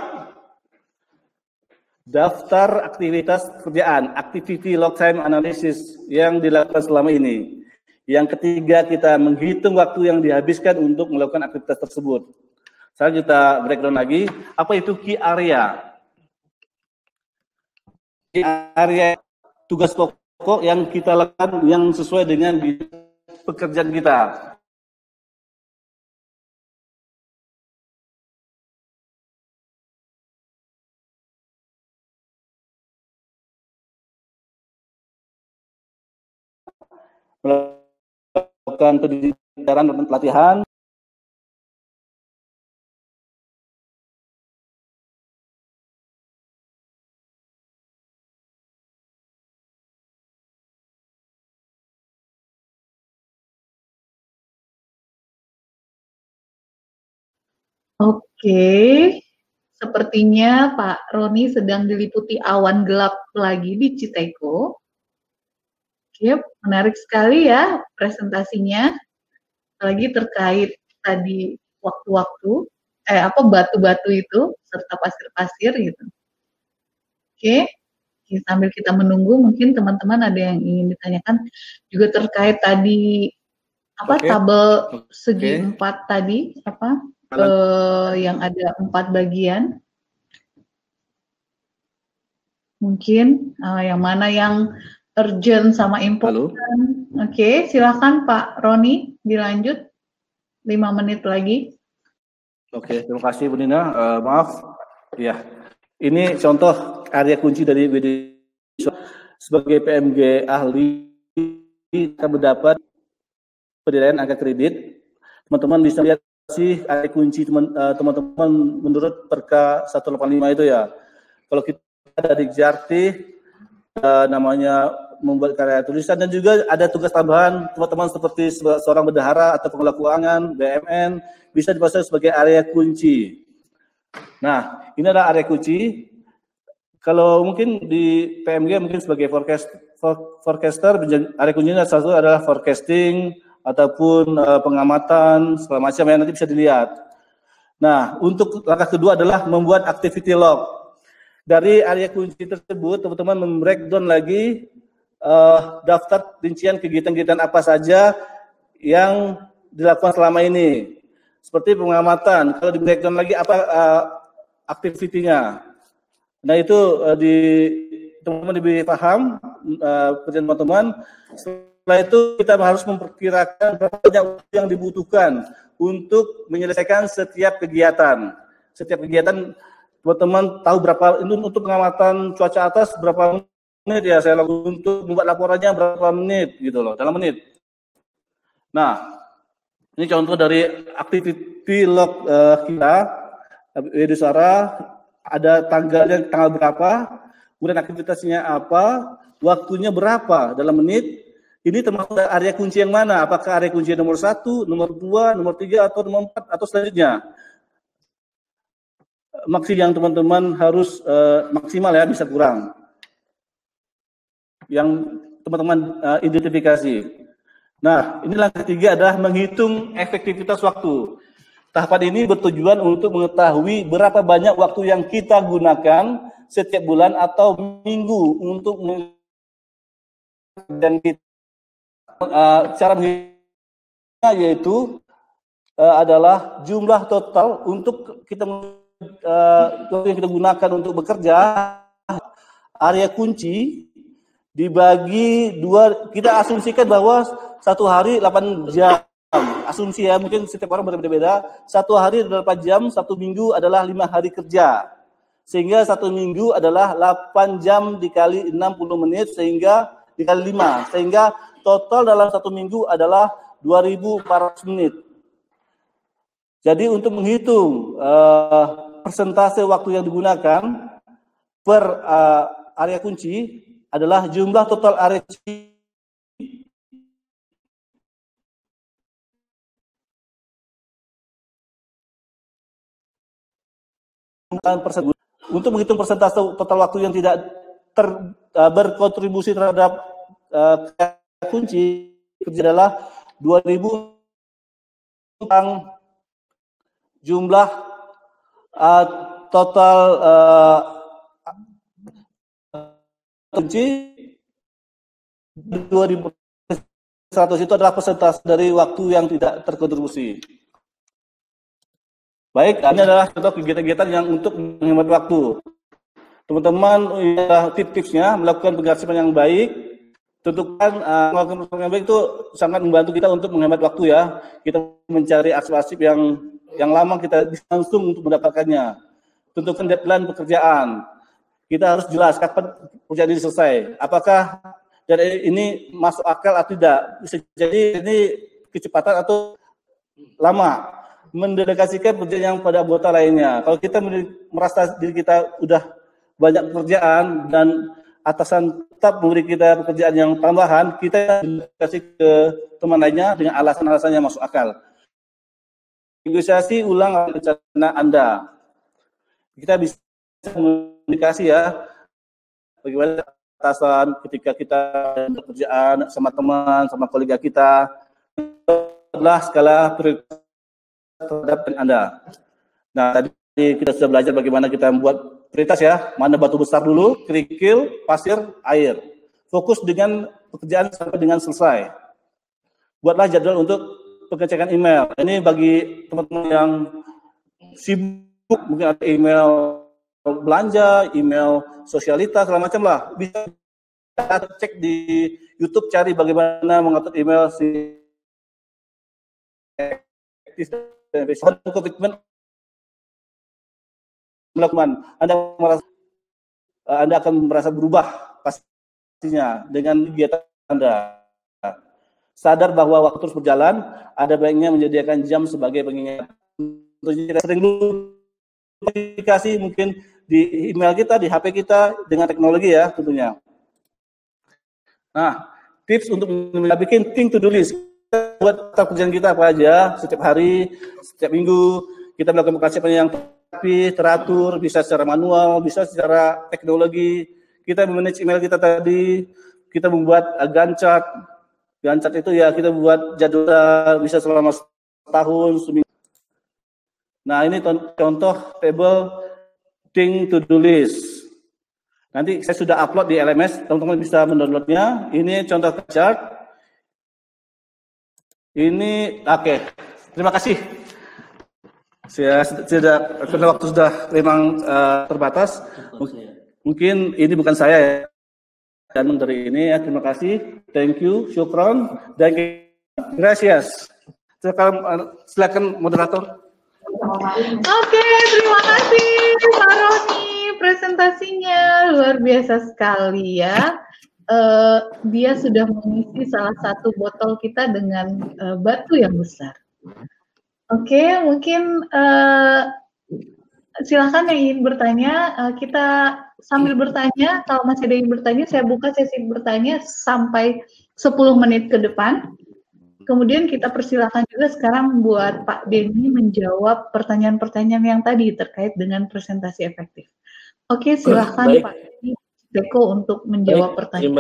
daftar aktivitas pekerjaan, activity log time analysis yang dilakukan selama ini. Yang ketiga, kita menghitung waktu yang dihabiskan untuk melakukan aktivitas tersebut. Sekarang kita breakdown lagi, apa itu key area? Key area tugas pokok yang kita lakukan yang sesuai dengan pekerjaan kita. Melakukan pendidikan dan pelatihan. Oke, sepertinya Pak Roni sedang diliputi awan gelap lagi di Citeko. Oke, menarik sekali ya presentasinya, apalagi terkait tadi waktu-waktu, batu-batu itu serta pasir-pasir gitu. Oke, sambil kita menunggu, mungkin teman-teman ada yang ingin ditanyakan juga terkait tadi tabel segi 4 tadi yang ada 4 bagian. Mungkin yang mana yang urgent sama important. Oke, silakan Pak Roni dilanjut 5 menit lagi. Oke, terima kasih Bu Nina. Maaf, ya ini contoh area kunci dari WD sebagai PMG ahli kita mendapat penilaian angka kredit. Teman-teman bisa lihat sih area kunci teman-teman menurut Perka 185 itu ya. Kalau kita dari Jarti namanya membuat karya tulisan dan juga ada tugas tambahan teman-teman seperti seorang bendahara atau pengelola keuangan, BMN bisa dipasang sebagai area kunci. Nah, ini adalah area kunci. Kalau mungkin di PMG mungkin sebagai forecaster, area kuncinya satu adalah forecasting ataupun pengamatan segala macam yang nanti bisa dilihat. Nah, untuk langkah kedua adalah membuat activity log. Dari area kunci tersebut, teman-teman membreakdown lagi daftar rincian kegiatan-kegiatan apa saja yang dilakukan selama ini. Seperti pengamatan, kalau di breakdown lagi apa aktivitinya. Nah, itu teman-teman lebih paham, teman-teman. Setelah itu kita harus memperkirakan berapa banyak waktu yang dibutuhkan untuk menyelesaikan setiap kegiatan. Setiap kegiatan teman-teman tahu berapa ini untuk pengamatan cuaca atas berapa menit ya saya lakukan, untuk membuat laporannya berapa menit gitu loh, dalam menit. Nah, ini contoh dari activity log kita di Suara, ada tanggal berapa, kemudian aktivitasnya apa, waktunya berapa dalam menit. Ini termasuk area kunci yang mana? Apakah area kunci nomor 1, nomor 2, nomor 3, atau nomor 4, atau selanjutnya? Maksimal yang teman-teman harus maksimal ya, bisa kurang. Yang teman-teman identifikasi. Nah, ini langkah ketiga adalah menghitung efektivitas waktu. Tahapan ini bertujuan untuk mengetahui berapa banyak waktu yang kita gunakan setiap bulan atau minggu untuk dan kita cara menghitungnya yaitu adalah jumlah total untuk kita yang kita gunakan untuk bekerja, area kunci dibagi 2, kita asumsikan bahwa satu hari 8 jam. Asumsi ya, mungkin setiap orang berbeda-beda. Satu hari 8 jam, satu minggu adalah 5 hari kerja. Sehingga satu minggu adalah 8 jam dikali 60 menit, sehingga dikali 5. Sehingga total dalam satu minggu adalah 2.400 menit. Jadi untuk menghitung persentase waktu yang digunakan per area kunci adalah jumlah total area kunci untuk menghitung persentase total waktu yang tidak berkontribusi terhadap kunci kerja adalah 2.000 tentang jumlah total kunci 2.100 itu adalah persentase dari waktu yang tidak terkontribusi. Baik, ini adalah contoh kegiatan-kegiatan yang untuk menghemat waktu. Teman-teman, ya, tips-tipsnya melakukan pengarsipan yang baik. Tentukan melakukan pengarsipan yang baik itu sangat membantu kita untuk menghemat waktu ya. Kita mencari arsip-arsip yang lama kita bisa langsung untuk mendapatkannya. Tentukan deadline pekerjaan. Kita harus jelas kapan pekerjaan ini selesai. Apakah dari ini masuk akal atau tidak? Bisa jadi ini kecepatan atau lama. Mendelegasikan pekerjaan yang pada anggota lainnya. Kalau kita merasa diri kita udah banyak pekerjaan dan atasan tetap memberi kita pekerjaan yang tambahan, kita kasih ke teman lainnya dengan alasan-alasan yang masuk akal. Negosiasi ulang rencana Anda. Kita bisa komunikasi ya, bagaimana atasan ketika kita pekerjaan sama teman, sama kolega kita, adalah skala prioritas terhadap Anda. Nah, tadi kita sudah belajar bagaimana kita membuat prioritas ya, mana batu besar dulu, kerikil, pasir, air. Fokus dengan pekerjaan sampai dengan selesai. Buatlah jadwal untuk pengecekan email. Ini bagi teman-teman yang sibuk, mungkin ada email belanja, email sosialitas, segala macam lah. Bisa cek di YouTube, cari bagaimana mengatur email si komitmen melakukan. Anda akan merasa berubah pastinya dengan kegiatan Anda. Sadar bahwa waktu terus berjalan, ada baiknya menyediakan jam sebagai pengingat. Kita sering komunikasi mungkin di email kita, di HP kita dengan teknologi ya tentunya. Nah, tips untuk bikin to-do list. Buat pekerjaan kita apa aja, setiap hari, setiap minggu, kita melakukan pengarsipan yang rapi, teratur, bisa secara manual, bisa secara teknologi. Kita memanage email kita tadi, kita membuat Gantt chart. Gantt chart itu ya kita buat jadwal bisa selama setahun, seminggu. Nah, ini contoh table to-do list. Nanti saya sudah upload di LMS, teman-teman bisa mendownloadnya. Ini contoh chart. Ini oke. Terima kasih. Karena waktu sudah memang terbatas. Mungkin ini bukan saya ya. Dan dari ini ya, terima kasih. Thank you, syukron, dan gracias. Silakan moderator. Oke, terima kasih Pak Roni, presentasinya luar biasa sekali ya. Dia sudah mengisi salah satu botol kita dengan batu yang besar. Oke, mungkin silakan yang ingin bertanya, kita sambil bertanya, kalau masih ada yang bertanya, saya buka sesi bertanya sampai 10 menit ke depan. Kemudian kita persilakan juga sekarang buat Pak Denny menjawab pertanyaan-pertanyaan yang tadi terkait dengan presentasi efektif. Oke, silakan Pak Denny Deko untuk menjawab pertanyaan.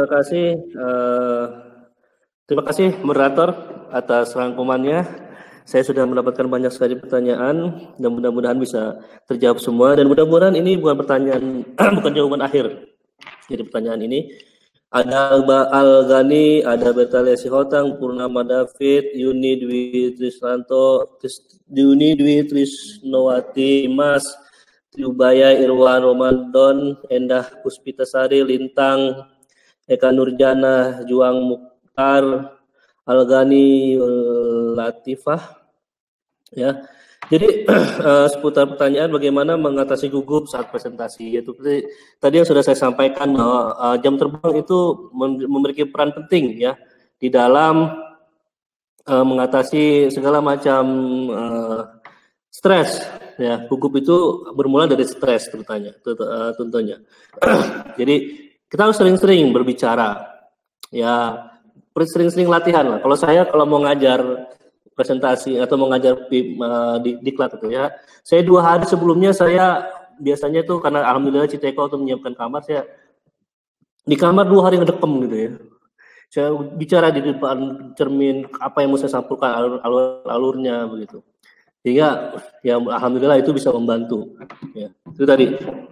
Terima kasih moderator atas rangkumannya. Saya sudah mendapatkan banyak sekali pertanyaan dan mudah-mudahan bisa terjawab semua, dan mudah-mudahan ini bukan pertanyaan bukan jawaban akhir dari pertanyaan ini. Ada Al-Ghani, ada Bertalia Sihotang, Purnama David, Yuni Dwi Trislanto, Yuni Dwi Trisnowati, Mas Triubaya, Irwan Ramadan, Endah Puspitasari, Lintang, Eka Nurjana, Juang Mukhtar, Al-Ghani Latifah. Ya, jadi seputar pertanyaan bagaimana mengatasi gugup saat presentasi, yaitu tadi yang sudah saya sampaikan bahwa jam terbang itu memiliki peran penting ya di dalam mengatasi segala macam stres. Ya, gugup itu bermula dari stres tentunya. Jadi kita harus sering-sering berbicara, ya sering-sering latihan lah. Kalau mau ngajar presentasi atau mengajar diklat itu ya, saya 2 hari sebelumnya saya biasanya tuh karena alhamdulillah Citeko untuk menyiapkan kamar, saya di kamar 2 hari ngedekem gitu ya. Saya bicara di depan cermin apa yang mau saya sampaikan, alurnya begitu. Sehingga ya alhamdulillah itu bisa membantu. Ya, itu tadi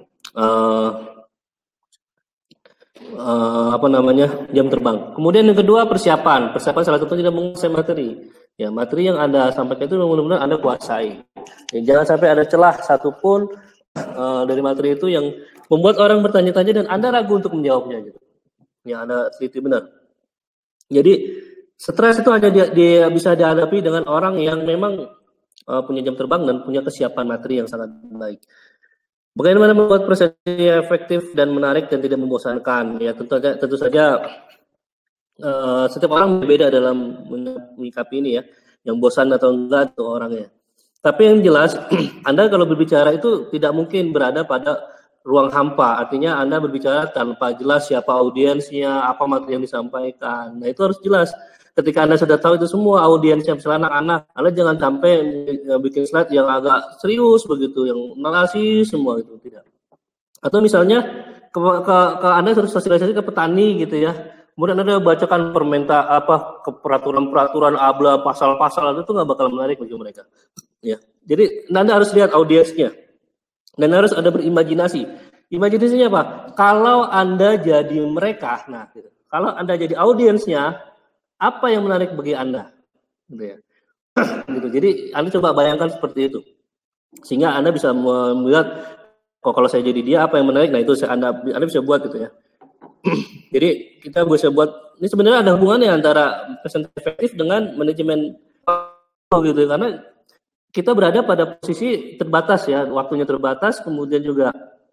jam terbang. Kemudian yang kedua persiapan salah satunya tidak menguasai materi. Ya, materi yang Anda sampaikan itu benar-benar Anda kuasai. Ya, jangan sampai ada celah satupun dari materi itu yang membuat orang bertanya-tanya dan Anda ragu untuk menjawabnya gitu. Ya, Anda teliti benar. Jadi stres itu hanya dia bisa dihadapi dengan orang yang memang punya jam terbang dan punya kesiapan materi yang sangat baik. Bagaimana membuat presentasi efektif dan menarik dan tidak membosankan? Ya, tentu saja setiap orang berbeda dalam menyikapi ini ya, yang bosan atau enggak itu orangnya. Tapi yang jelas, Anda kalau berbicara itu tidak mungkin berada pada ruang hampa, artinya Anda berbicara tanpa jelas siapa audiensnya, apa materi yang disampaikan. Nah, itu harus jelas. Ketika Anda sudah tahu itu semua audiensnya, misalnya anak-anak, Anda jangan sampai bikin slide yang agak serius begitu, yang narasi semua itu, tidak. Atau misalnya ke Anda harus sosialisasi ke petani gitu ya. Kemudian Anda bacakan ke peraturan-peraturan abla, pasal-pasal itu nggak bakal menarik bagi mereka. Ya. Jadi Anda harus lihat audiensnya. Dan harus ada berimajinasi. Imajinasinya apa? Kalau Anda jadi mereka, nah, gitu. Kalau Anda jadi audiensnya, apa yang menarik bagi Anda? Gitu ya. Gitu. Jadi Anda coba bayangkan seperti itu, sehingga Anda bisa melihat, kalau saya jadi dia, apa yang menarik? Nah, itu Anda bisa buat gitu ya. Jadi kita bisa buat. Ini sebenarnya ada hubungannya antara presentasi efektif dengan manajemen gitu, karena kita berada pada posisi terbatas ya, waktunya terbatas, kemudian juga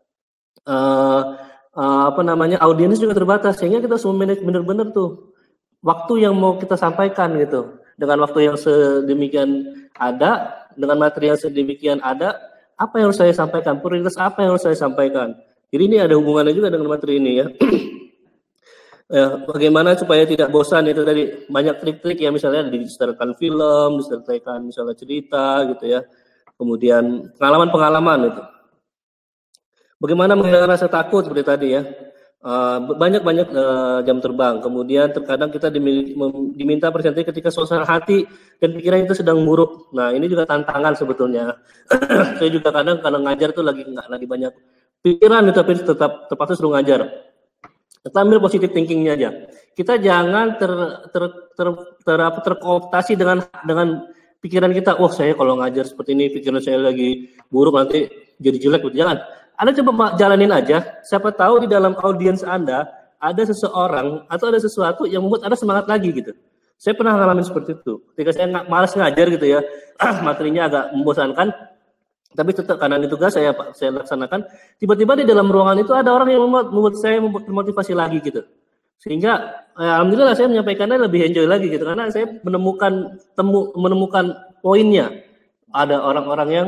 audiens juga terbatas, sehingga kita semua manage benar-benar tuh waktu yang mau kita sampaikan gitu, dengan waktu yang sedemikian ada, dengan materi yang sedemikian ada, apa yang harus saya sampaikan, prioritas apa yang harus saya sampaikan. Jadi ini ada hubungannya juga dengan materi ini ya. Ya, bagaimana supaya tidak bosan, itu tadi banyak trik-trik ya, misalnya disertakan film, disertakan misalnya cerita gitu ya, kemudian pengalaman itu. Bagaimana menghilangkan rasa takut seperti tadi ya, banyak jam terbang, kemudian terkadang kita diminta presentasi ketika suasana hati dan pikiran itu sedang buruk. Nah, ini juga tantangan sebetulnya. Saya juga kadang ngajar tuh lagi banyak pikiran, tapi tetap terpaksa suruh ngajar. Kita ambil positive thinkingnya aja. Kita jangan terkooptasi dengan pikiran kita. Wah, saya kalau ngajar seperti ini pikiran saya lagi buruk, nanti jadi jelek. Jangan. Anda coba jalanin aja. Siapa tahu di dalam audiens Anda ada seseorang atau ada sesuatu yang membuat Anda semangat lagi gitu. Saya pernah ngalamin seperti itu. Ketika saya malas ngajar gitu ya, materinya agak membosankan. Tapi tetap karena ini tugas saya laksanakan, tiba-tiba di dalam ruangan itu ada orang yang membuat saya termotivasi lagi gitu. Sehingga alhamdulillah saya menyampaikannya lebih enjoy lagi gitu, karena saya menemukan poinnya. Ada orang-orang yang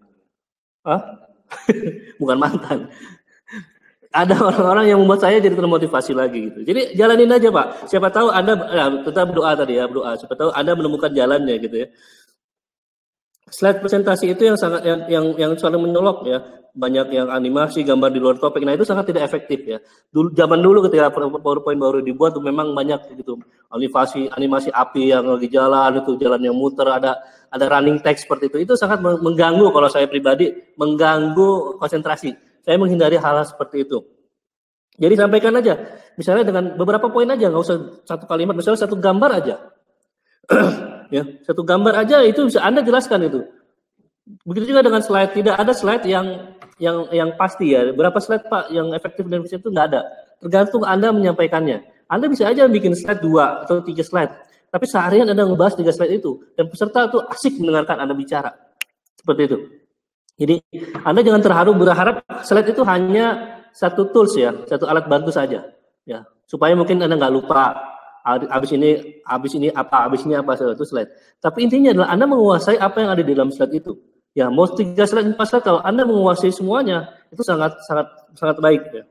bukan mantan. Ada orang-orang yang membuat saya jadi termotivasi lagi gitu. Jadi jalanin aja Pak. Siapa tahu Anda tetap berdoa tadi ya, berdoa. Siapa tahu Anda menemukan jalannya gitu ya. Slide presentasi itu yang sangat yang selalu menyolok ya, banyak yang animasi, gambar di luar topik. Nah, itu sangat tidak efektif ya. Zaman dulu ketika PowerPoint baru dibuat tuh memang banyak gitu. Animasi api yang lagi jalan, itu jalan yang muter, ada running text seperti itu. Itu sangat mengganggu, kalau saya pribadi mengganggu konsentrasi. Saya menghindari hal seperti itu. Jadi sampaikan aja. Misalnya dengan beberapa poin aja, nggak usah satu kalimat, misalnya satu gambar aja. Ya, satu gambar aja itu bisa Anda jelaskan itu. Begitu juga dengan slide, tidak ada slide yang pasti ya. Berapa slide Pak yang efektif dan efisien itu nggak ada. Tergantung Anda menyampaikannya. Anda bisa aja bikin slide 2 atau 3 slide, tapi seharian Anda ngebahas 3 slide itu dan peserta itu asik mendengarkan Anda bicara. Seperti itu. Jadi Anda jangan berharap slide itu hanya satu tools ya, satu alat bantu saja ya. Supaya mungkin Anda nggak lupa. Habis ini apa itu slide. Tapi intinya adalah Anda menguasai apa yang ada di dalam slide itu. Ya, mau 3 slide, 4 slide, kalau Anda menguasai semuanya, itu sangat baik ya.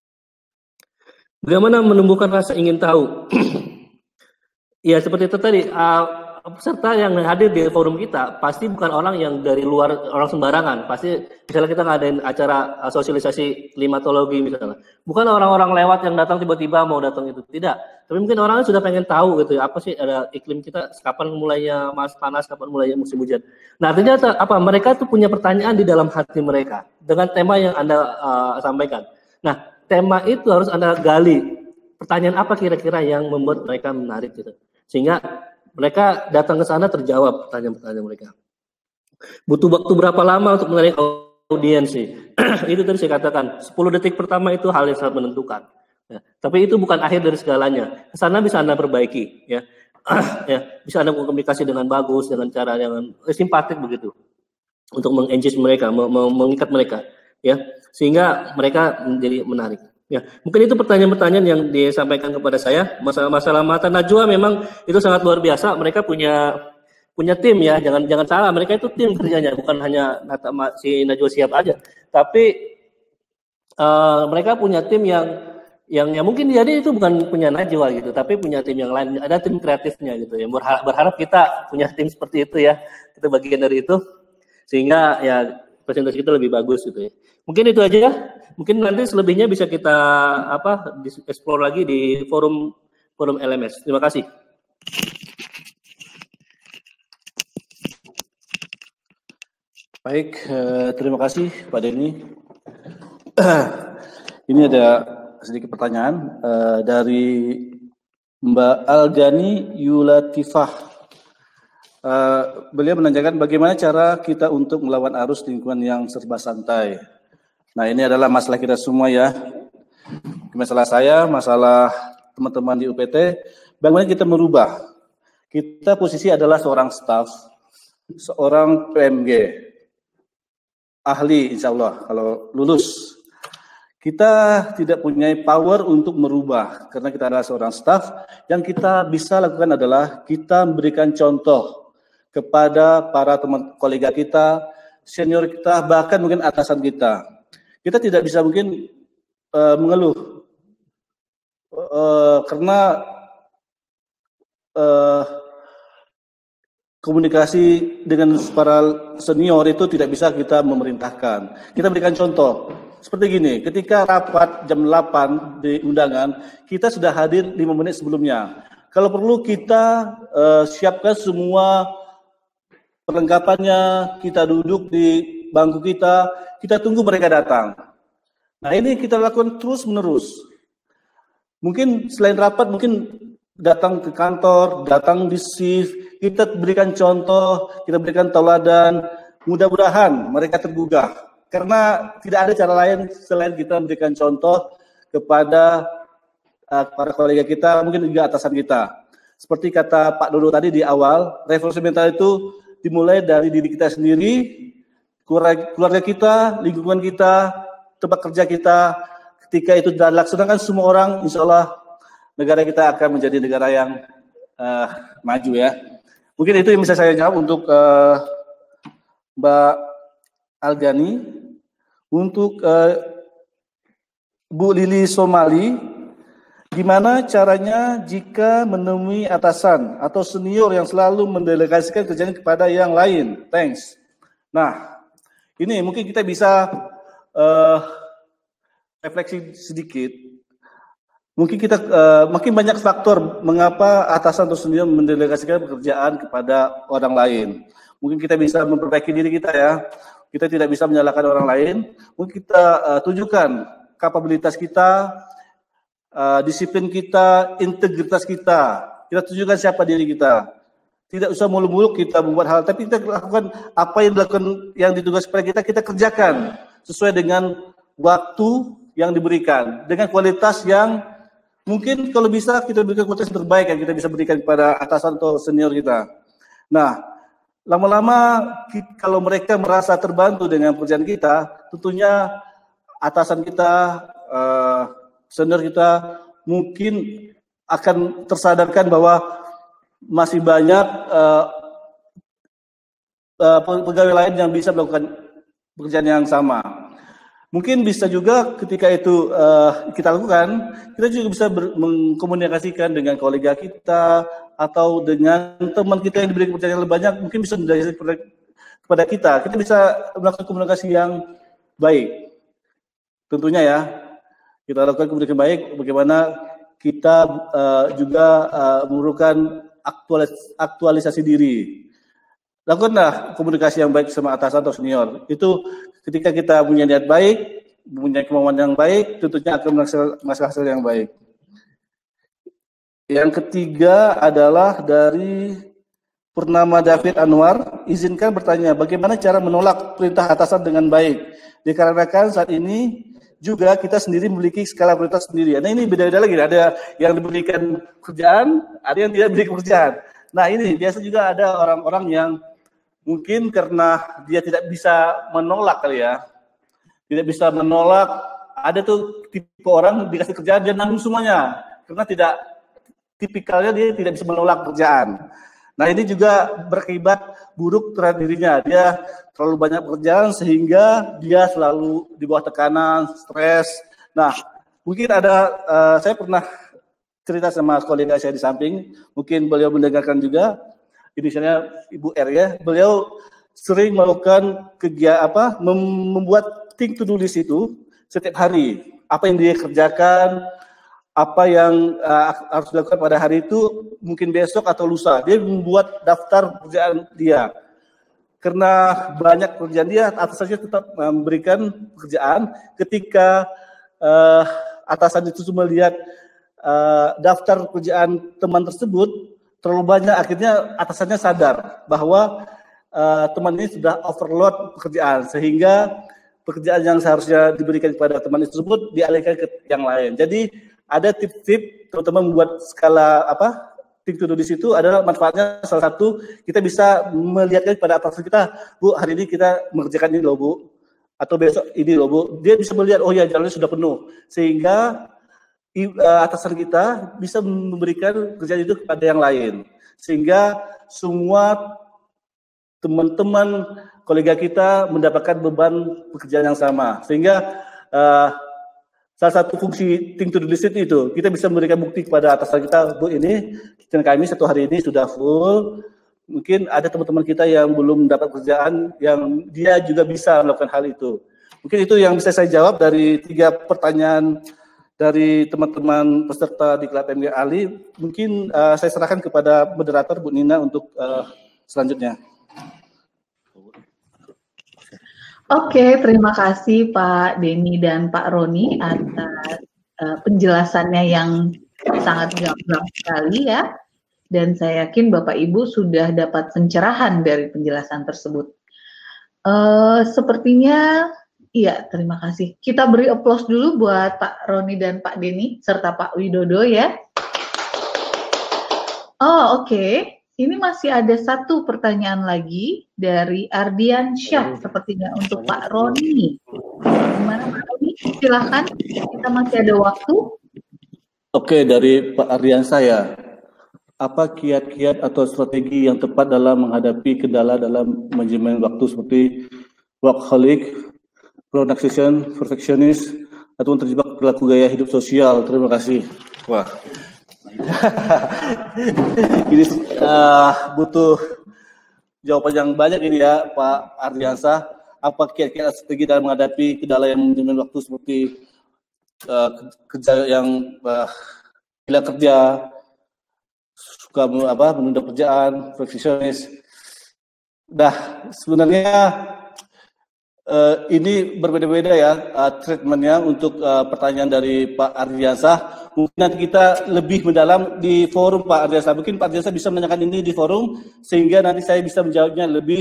Bagaimana menumbuhkan rasa ingin tahu? Ya, seperti itu tadi, peserta yang hadir di forum kita pasti bukan orang yang dari luar, orang sembarangan. Pasti misalnya kita ngadain acara sosialisasi klimatologi misalnya, bukan orang-orang lewat yang datang tiba-tiba mau datang itu, tidak. Tapi mungkin orangnya sudah pengen tahu gitu ya, apa sih ada iklim kita, kapan mulainya panas, kapan mulainya musim hujan. Nah, artinya apa? Mereka tuh punya pertanyaan di dalam hati mereka dengan tema yang Anda sampaikan. Nah, tema itu harus Anda gali. Pertanyaan apa kira-kira yang membuat mereka menarik gitu. Sehingga mereka datang ke sana terjawab pertanyaan-pertanyaan mereka. Butuh waktu berapa lama untuk menarik audiensi. Itu tadi saya katakan, 10 detik pertama itu hal yang sangat menentukan. Ya, tapi itu bukan akhir dari segalanya. Kesana bisa Anda perbaiki, ya. Ya, bisa Anda komunikasi dengan bagus, dengan cara yang simpatik begitu, untuk mengengage mereka, mengikat mereka, ya, sehingga mereka menjadi menarik. Ya, mungkin itu pertanyaan-pertanyaan yang disampaikan kepada saya. Masalah Mata Najwa memang itu sangat luar biasa. Mereka punya tim, ya, jangan salah, mereka itu tim kerjanya, bukan hanya si Najwa Shihab aja, tapi mereka punya tim yang mungkin jadi itu bukan punya Najwa gitu, tapi punya tim yang lain, ada tim kreatifnya gitu ya. Berharap kita punya tim seperti itu, ya, kita bagian dari itu, sehingga ya presentasi kita lebih bagus gitu ya. Mungkin itu aja ya. Mungkin nanti selebihnya bisa kita explore lagi di forum LMS. Terima kasih. Baik, terima kasih Pak Denny. Ini ada sedikit pertanyaan dari Mbak Algani Yulatifah. Beliau menanyakan bagaimana cara kita untuk melawan arus lingkungan yang serba santai. Nah, ini adalah masalah kita semua, ya. Masalah saya, masalah teman-teman di UPT. Bagaimana kita merubah? Kita posisi adalah seorang staf, seorang PMG, ahli insya Allah kalau lulus. Kita tidak punya power untuk merubah karena kita adalah seorang staf. Yang kita bisa lakukan adalah kita memberikan contoh kepada para teman kolega kita, senior kita, bahkan mungkin atasan kita. Kita tidak bisa mungkin mengeluh karena komunikasi dengan para senior itu tidak bisa kita memerintahkan. Kita berikan contoh. Seperti gini, ketika rapat jam 8 di undangan, kita sudah hadir 5 menit sebelumnya. Kalau perlu kita siapkan semua perlengkapannya, kita duduk di bangku kita tunggu mereka datang. Nah, ini kita lakukan terus-menerus. Mungkin selain rapat, mungkin datang ke kantor, datang di shift, kita berikan contoh, kita berikan tauladan, mudah-mudahan mereka tergugah. Karena tidak ada cara lain selain kita memberikan contoh kepada para kolega kita, mungkin juga atasan kita. Seperti kata Pak Dodo tadi di awal, revolusi mental itu dimulai dari diri kita sendiri, keluarga kita, lingkungan kita, tempat kerja kita. Ketika itu dilaksanakan semua orang, insya Allah negara kita akan menjadi negara yang maju, ya. Mungkin itu yang bisa saya jawab untuk Mbak Algani. Untuk Bu Lili Somali, gimana caranya jika menemui atasan atau senior yang selalu mendelegasikan kerjaan kepada yang lain? Thanks. Nah, ini mungkin kita bisa refleksi sedikit. Mungkin kita makin banyak faktor mengapa atasan atau senior mendelegasikan pekerjaan kepada orang lain. Mungkin kita bisa memperbaiki diri kita, ya. Kita tidak bisa menyalahkan orang lain. Mungkin kita tunjukkan kapabilitas kita, disiplin kita, integritas kita. Kita tunjukkan siapa diri kita. Tidak usah muluk-muluk kita membuat hal, tapi kita lakukan apa yang dilakukan, yang ditugas kepada kita kerjakan sesuai dengan waktu yang diberikan, dengan kualitas yang mungkin kalau bisa kita berikan kualitas terbaik yang kita bisa berikan kepada atasan atau senior kita. Nah, lama-lama kalau mereka merasa terbantu dengan pekerjaan kita, tentunya atasan kita, senior kita mungkin akan tersadarkan bahwa masih banyak pegawai lain yang bisa melakukan pekerjaan yang sama. Mungkin bisa juga ketika itu kita lakukan, kita juga bisa mengkomunikasikan dengan kolega kita atau dengan teman kita yang diberi pekerjaan yang lebih banyak, mungkin bisa menjadi kepada kita. Kita bisa melakukan komunikasi yang baik. Tentunya, ya, kita lakukan komunikasi baik. Bagaimana kita juga memerlukan aktualisasi diri. Lakukanlah komunikasi yang baik sama atasan atau senior. Itu ketika kita punya niat baik, punya kemauan yang baik, tentunya akan menghasilkan hasil yang baik. Yang ketiga adalah dari Purnama David Anwar, izinkan bertanya, bagaimana cara menolak perintah atasan dengan baik? Dikarenakan saat ini juga kita sendiri memiliki skala prioritas sendiri. Nah ini beda-beda lagi, ada yang diberikan kerjaan, ada yang tidak diberi pekerjaan. Nah ini biasa juga ada orang-orang yang mungkin karena dia tidak bisa menolak kali ya, tidak bisa menolak, ada tuh tipe orang dikasih kerjaan, dia nanggung semuanya, karena tipikalnya dia tidak bisa menolak kerjaan. Nah ini juga berakibat buruk terhadap dirinya. Dia terlalu banyak pekerjaan sehingga dia selalu di bawah tekanan, stres. Nah mungkin ada, saya pernah cerita sama kolega saya di samping, mungkin beliau mendengarkan juga, inisialnya Ibu R ya. Beliau sering melakukan kegiatan membuat think to do list itu setiap hari. Apa yang dia kerjakan, apa yang harus dilakukan pada hari itu, mungkin besok atau lusa. Dia membuat daftar pekerjaan dia. Karena banyak pekerjaan dia, atasannya tetap memberikan pekerjaan. Ketika atasan itu melihat daftar pekerjaan teman tersebut terlalu banyak, akhirnya atasannya sadar bahwa teman ini sudah overload pekerjaan, sehingga pekerjaan yang seharusnya diberikan kepada teman tersebut dialihkan ke yang lain. Jadi ada tip-tip teman-teman membuat skala think to do di situ adalah manfaatnya salah satu kita bisa melihatkan pada atasan kita, Bu, hari ini kita mengerjakan ini loh Bu, atau besok ini loh Bu. Dia bisa melihat, oh ya jalannya sudah penuh, sehingga atasan kita bisa memberikan kerjaan itu kepada yang lain, sehingga semua teman-teman kolega kita mendapatkan beban pekerjaan yang sama, sehingga salah satu fungsi think to do list itu, kita bisa memberikan bukti kepada atasan kita, Bu, ini dan kami satu hari ini sudah full. Mungkin ada teman-teman kita yang belum mendapat kerjaan, yang dia juga bisa melakukan hal itu. Mungkin itu yang bisa saya jawab dari 3 pertanyaan dari teman-teman peserta di Klub MG Ali. Mungkin saya serahkan kepada moderator Bu Nina untuk selanjutnya. Oke, terima kasih Pak Denny dan Pak Roni atas penjelasannya yang sangat gamblang sekali ya. Dan saya yakin Bapak Ibu sudah dapat pencerahan dari penjelasan tersebut. Sepertinya, iya terima kasih. Kita beri aplaus dulu buat Pak Roni dan Pak Denny serta Pak Widodo ya. Oh oke. Ini masih ada satu pertanyaan lagi dari Ardian Syah sepertinya untuk Pak Roni. Gimana Pak Roni? Silahkan, kita masih ada waktu. Oke, dari Pak Ardian saya. Apa kiat-kiat atau strategi yang tepat dalam menghadapi kendala dalam manajemen waktu seperti workaholic, procrastination, perfectionist, atau terjebak perilaku gaya hidup sosial? Terima kasih. Wah. Ini butuh jawaban yang banyak ini ya Pak Ardiansyah. Apa kira-kira strategi dalam menghadapi kendala yang manajemen waktu seperti kerja yang gila kerja, suka menunda kerjaan, perfeksionis. Nah sebenarnya ini berbeda-beda ya treatmentnya untuk pertanyaan dari Pak Ardiansyah. Mungkin nanti kita lebih mendalam di forum Pak Ardiansyah. Mungkin Pak Ardiansyah bisa menanyakan ini di forum sehingga nanti saya bisa menjawabnya lebih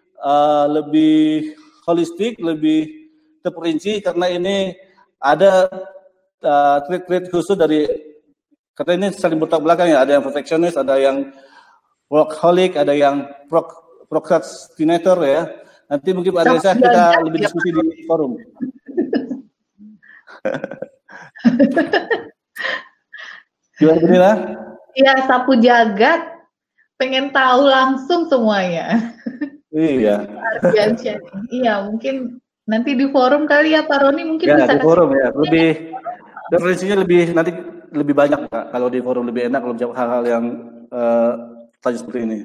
holistik, lebih terperinci, karena ini ada trait-trait khusus dari, karena ini saling bertolak belakang ya. Ada yang perfectionist, ada yang workaholic, ada yang procrastinator ya. Nanti mungkin Pak Ardiansyah kita lebih diskusi di forum. Gimana Bu Nina? Iya, sapu jagat. Pengen tahu langsung semuanya. Iya. Iya, mungkin nanti di forum kali ya Pak Roni mungkin ya, bisa di forum ya. Lebih referensinya lebih banyak Pak. Kalau di forum lebih enak kalau jawab hal-hal yang tanya seperti ini.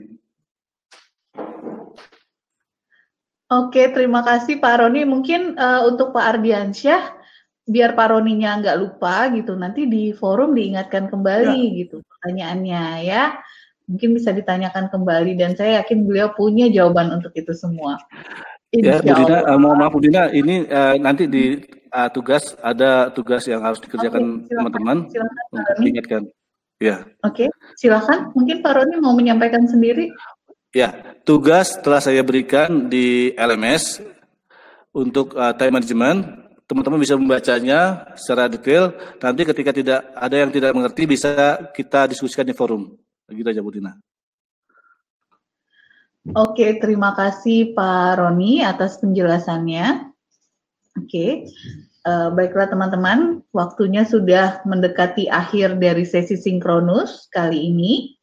Oke, terima kasih Pak Roni. Mungkin untuk Pak Ardiansyah, biar Pak Roninya nggak lupa gitu, nanti di forum diingatkan kembali gitu pertanyaannya ya. Mungkin bisa ditanyakan kembali dan saya yakin beliau punya jawaban untuk itu semua. Ya, Bu Dina, mohon maaf Bu Dina, ini nanti di tugas yang harus dikerjakan teman-teman untuk diingatkan. Ya. Oke, silakan. Mungkin Pak Roni mau menyampaikan sendiri. Ya, tugas telah saya berikan di LMS untuk time management. Teman-teman bisa membacanya secara detail. Nanti ketika tidak ada yang tidak mengerti bisa kita diskusikan di forum. Begitu aja, Bu Dina. Oke, terima kasih Pak Roni atas penjelasannya. Oke, baiklah teman-teman, waktunya sudah mendekati akhir dari sesi sinkronus kali ini.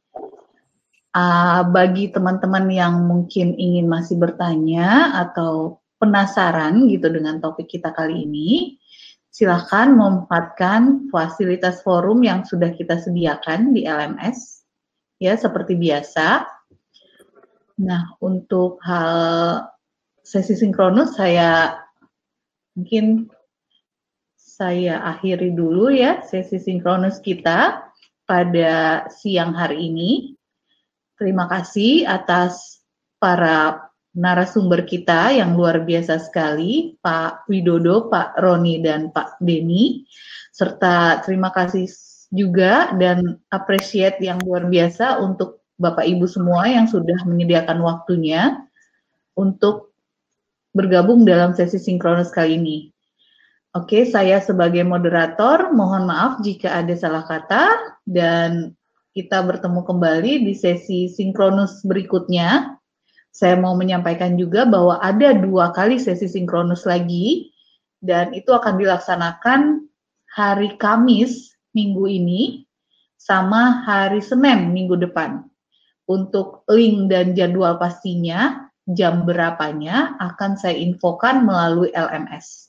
Bagi teman-teman yang mungkin ingin masih bertanya atau penasaran gitu dengan topik kita kali ini, silahkan memanfaatkan fasilitas forum yang sudah kita sediakan di LMS, ya seperti biasa. Nah, untuk hal sesi sinkronus mungkin saya akhiri dulu ya sesi sinkronus kita pada siang hari ini. Terima kasih atas para narasumber kita yang luar biasa sekali, Pak Widodo, Pak Roni, dan Pak Denny. Serta terima kasih juga dan appreciate yang luar biasa untuk Bapak Ibu semua yang sudah menyediakan waktunya untuk bergabung dalam sesi sinkronus kali ini. Oke, saya sebagai moderator mohon maaf jika ada salah kata dan kita bertemu kembali di sesi sinkronus berikutnya. Saya mau menyampaikan juga bahwa ada 2 kali sesi sinkronus lagi, dan itu akan dilaksanakan hari Kamis minggu ini, sama hari Senin minggu depan. Untuk link dan jadwal pastinya, jam berapanya akan saya infokan melalui LMS.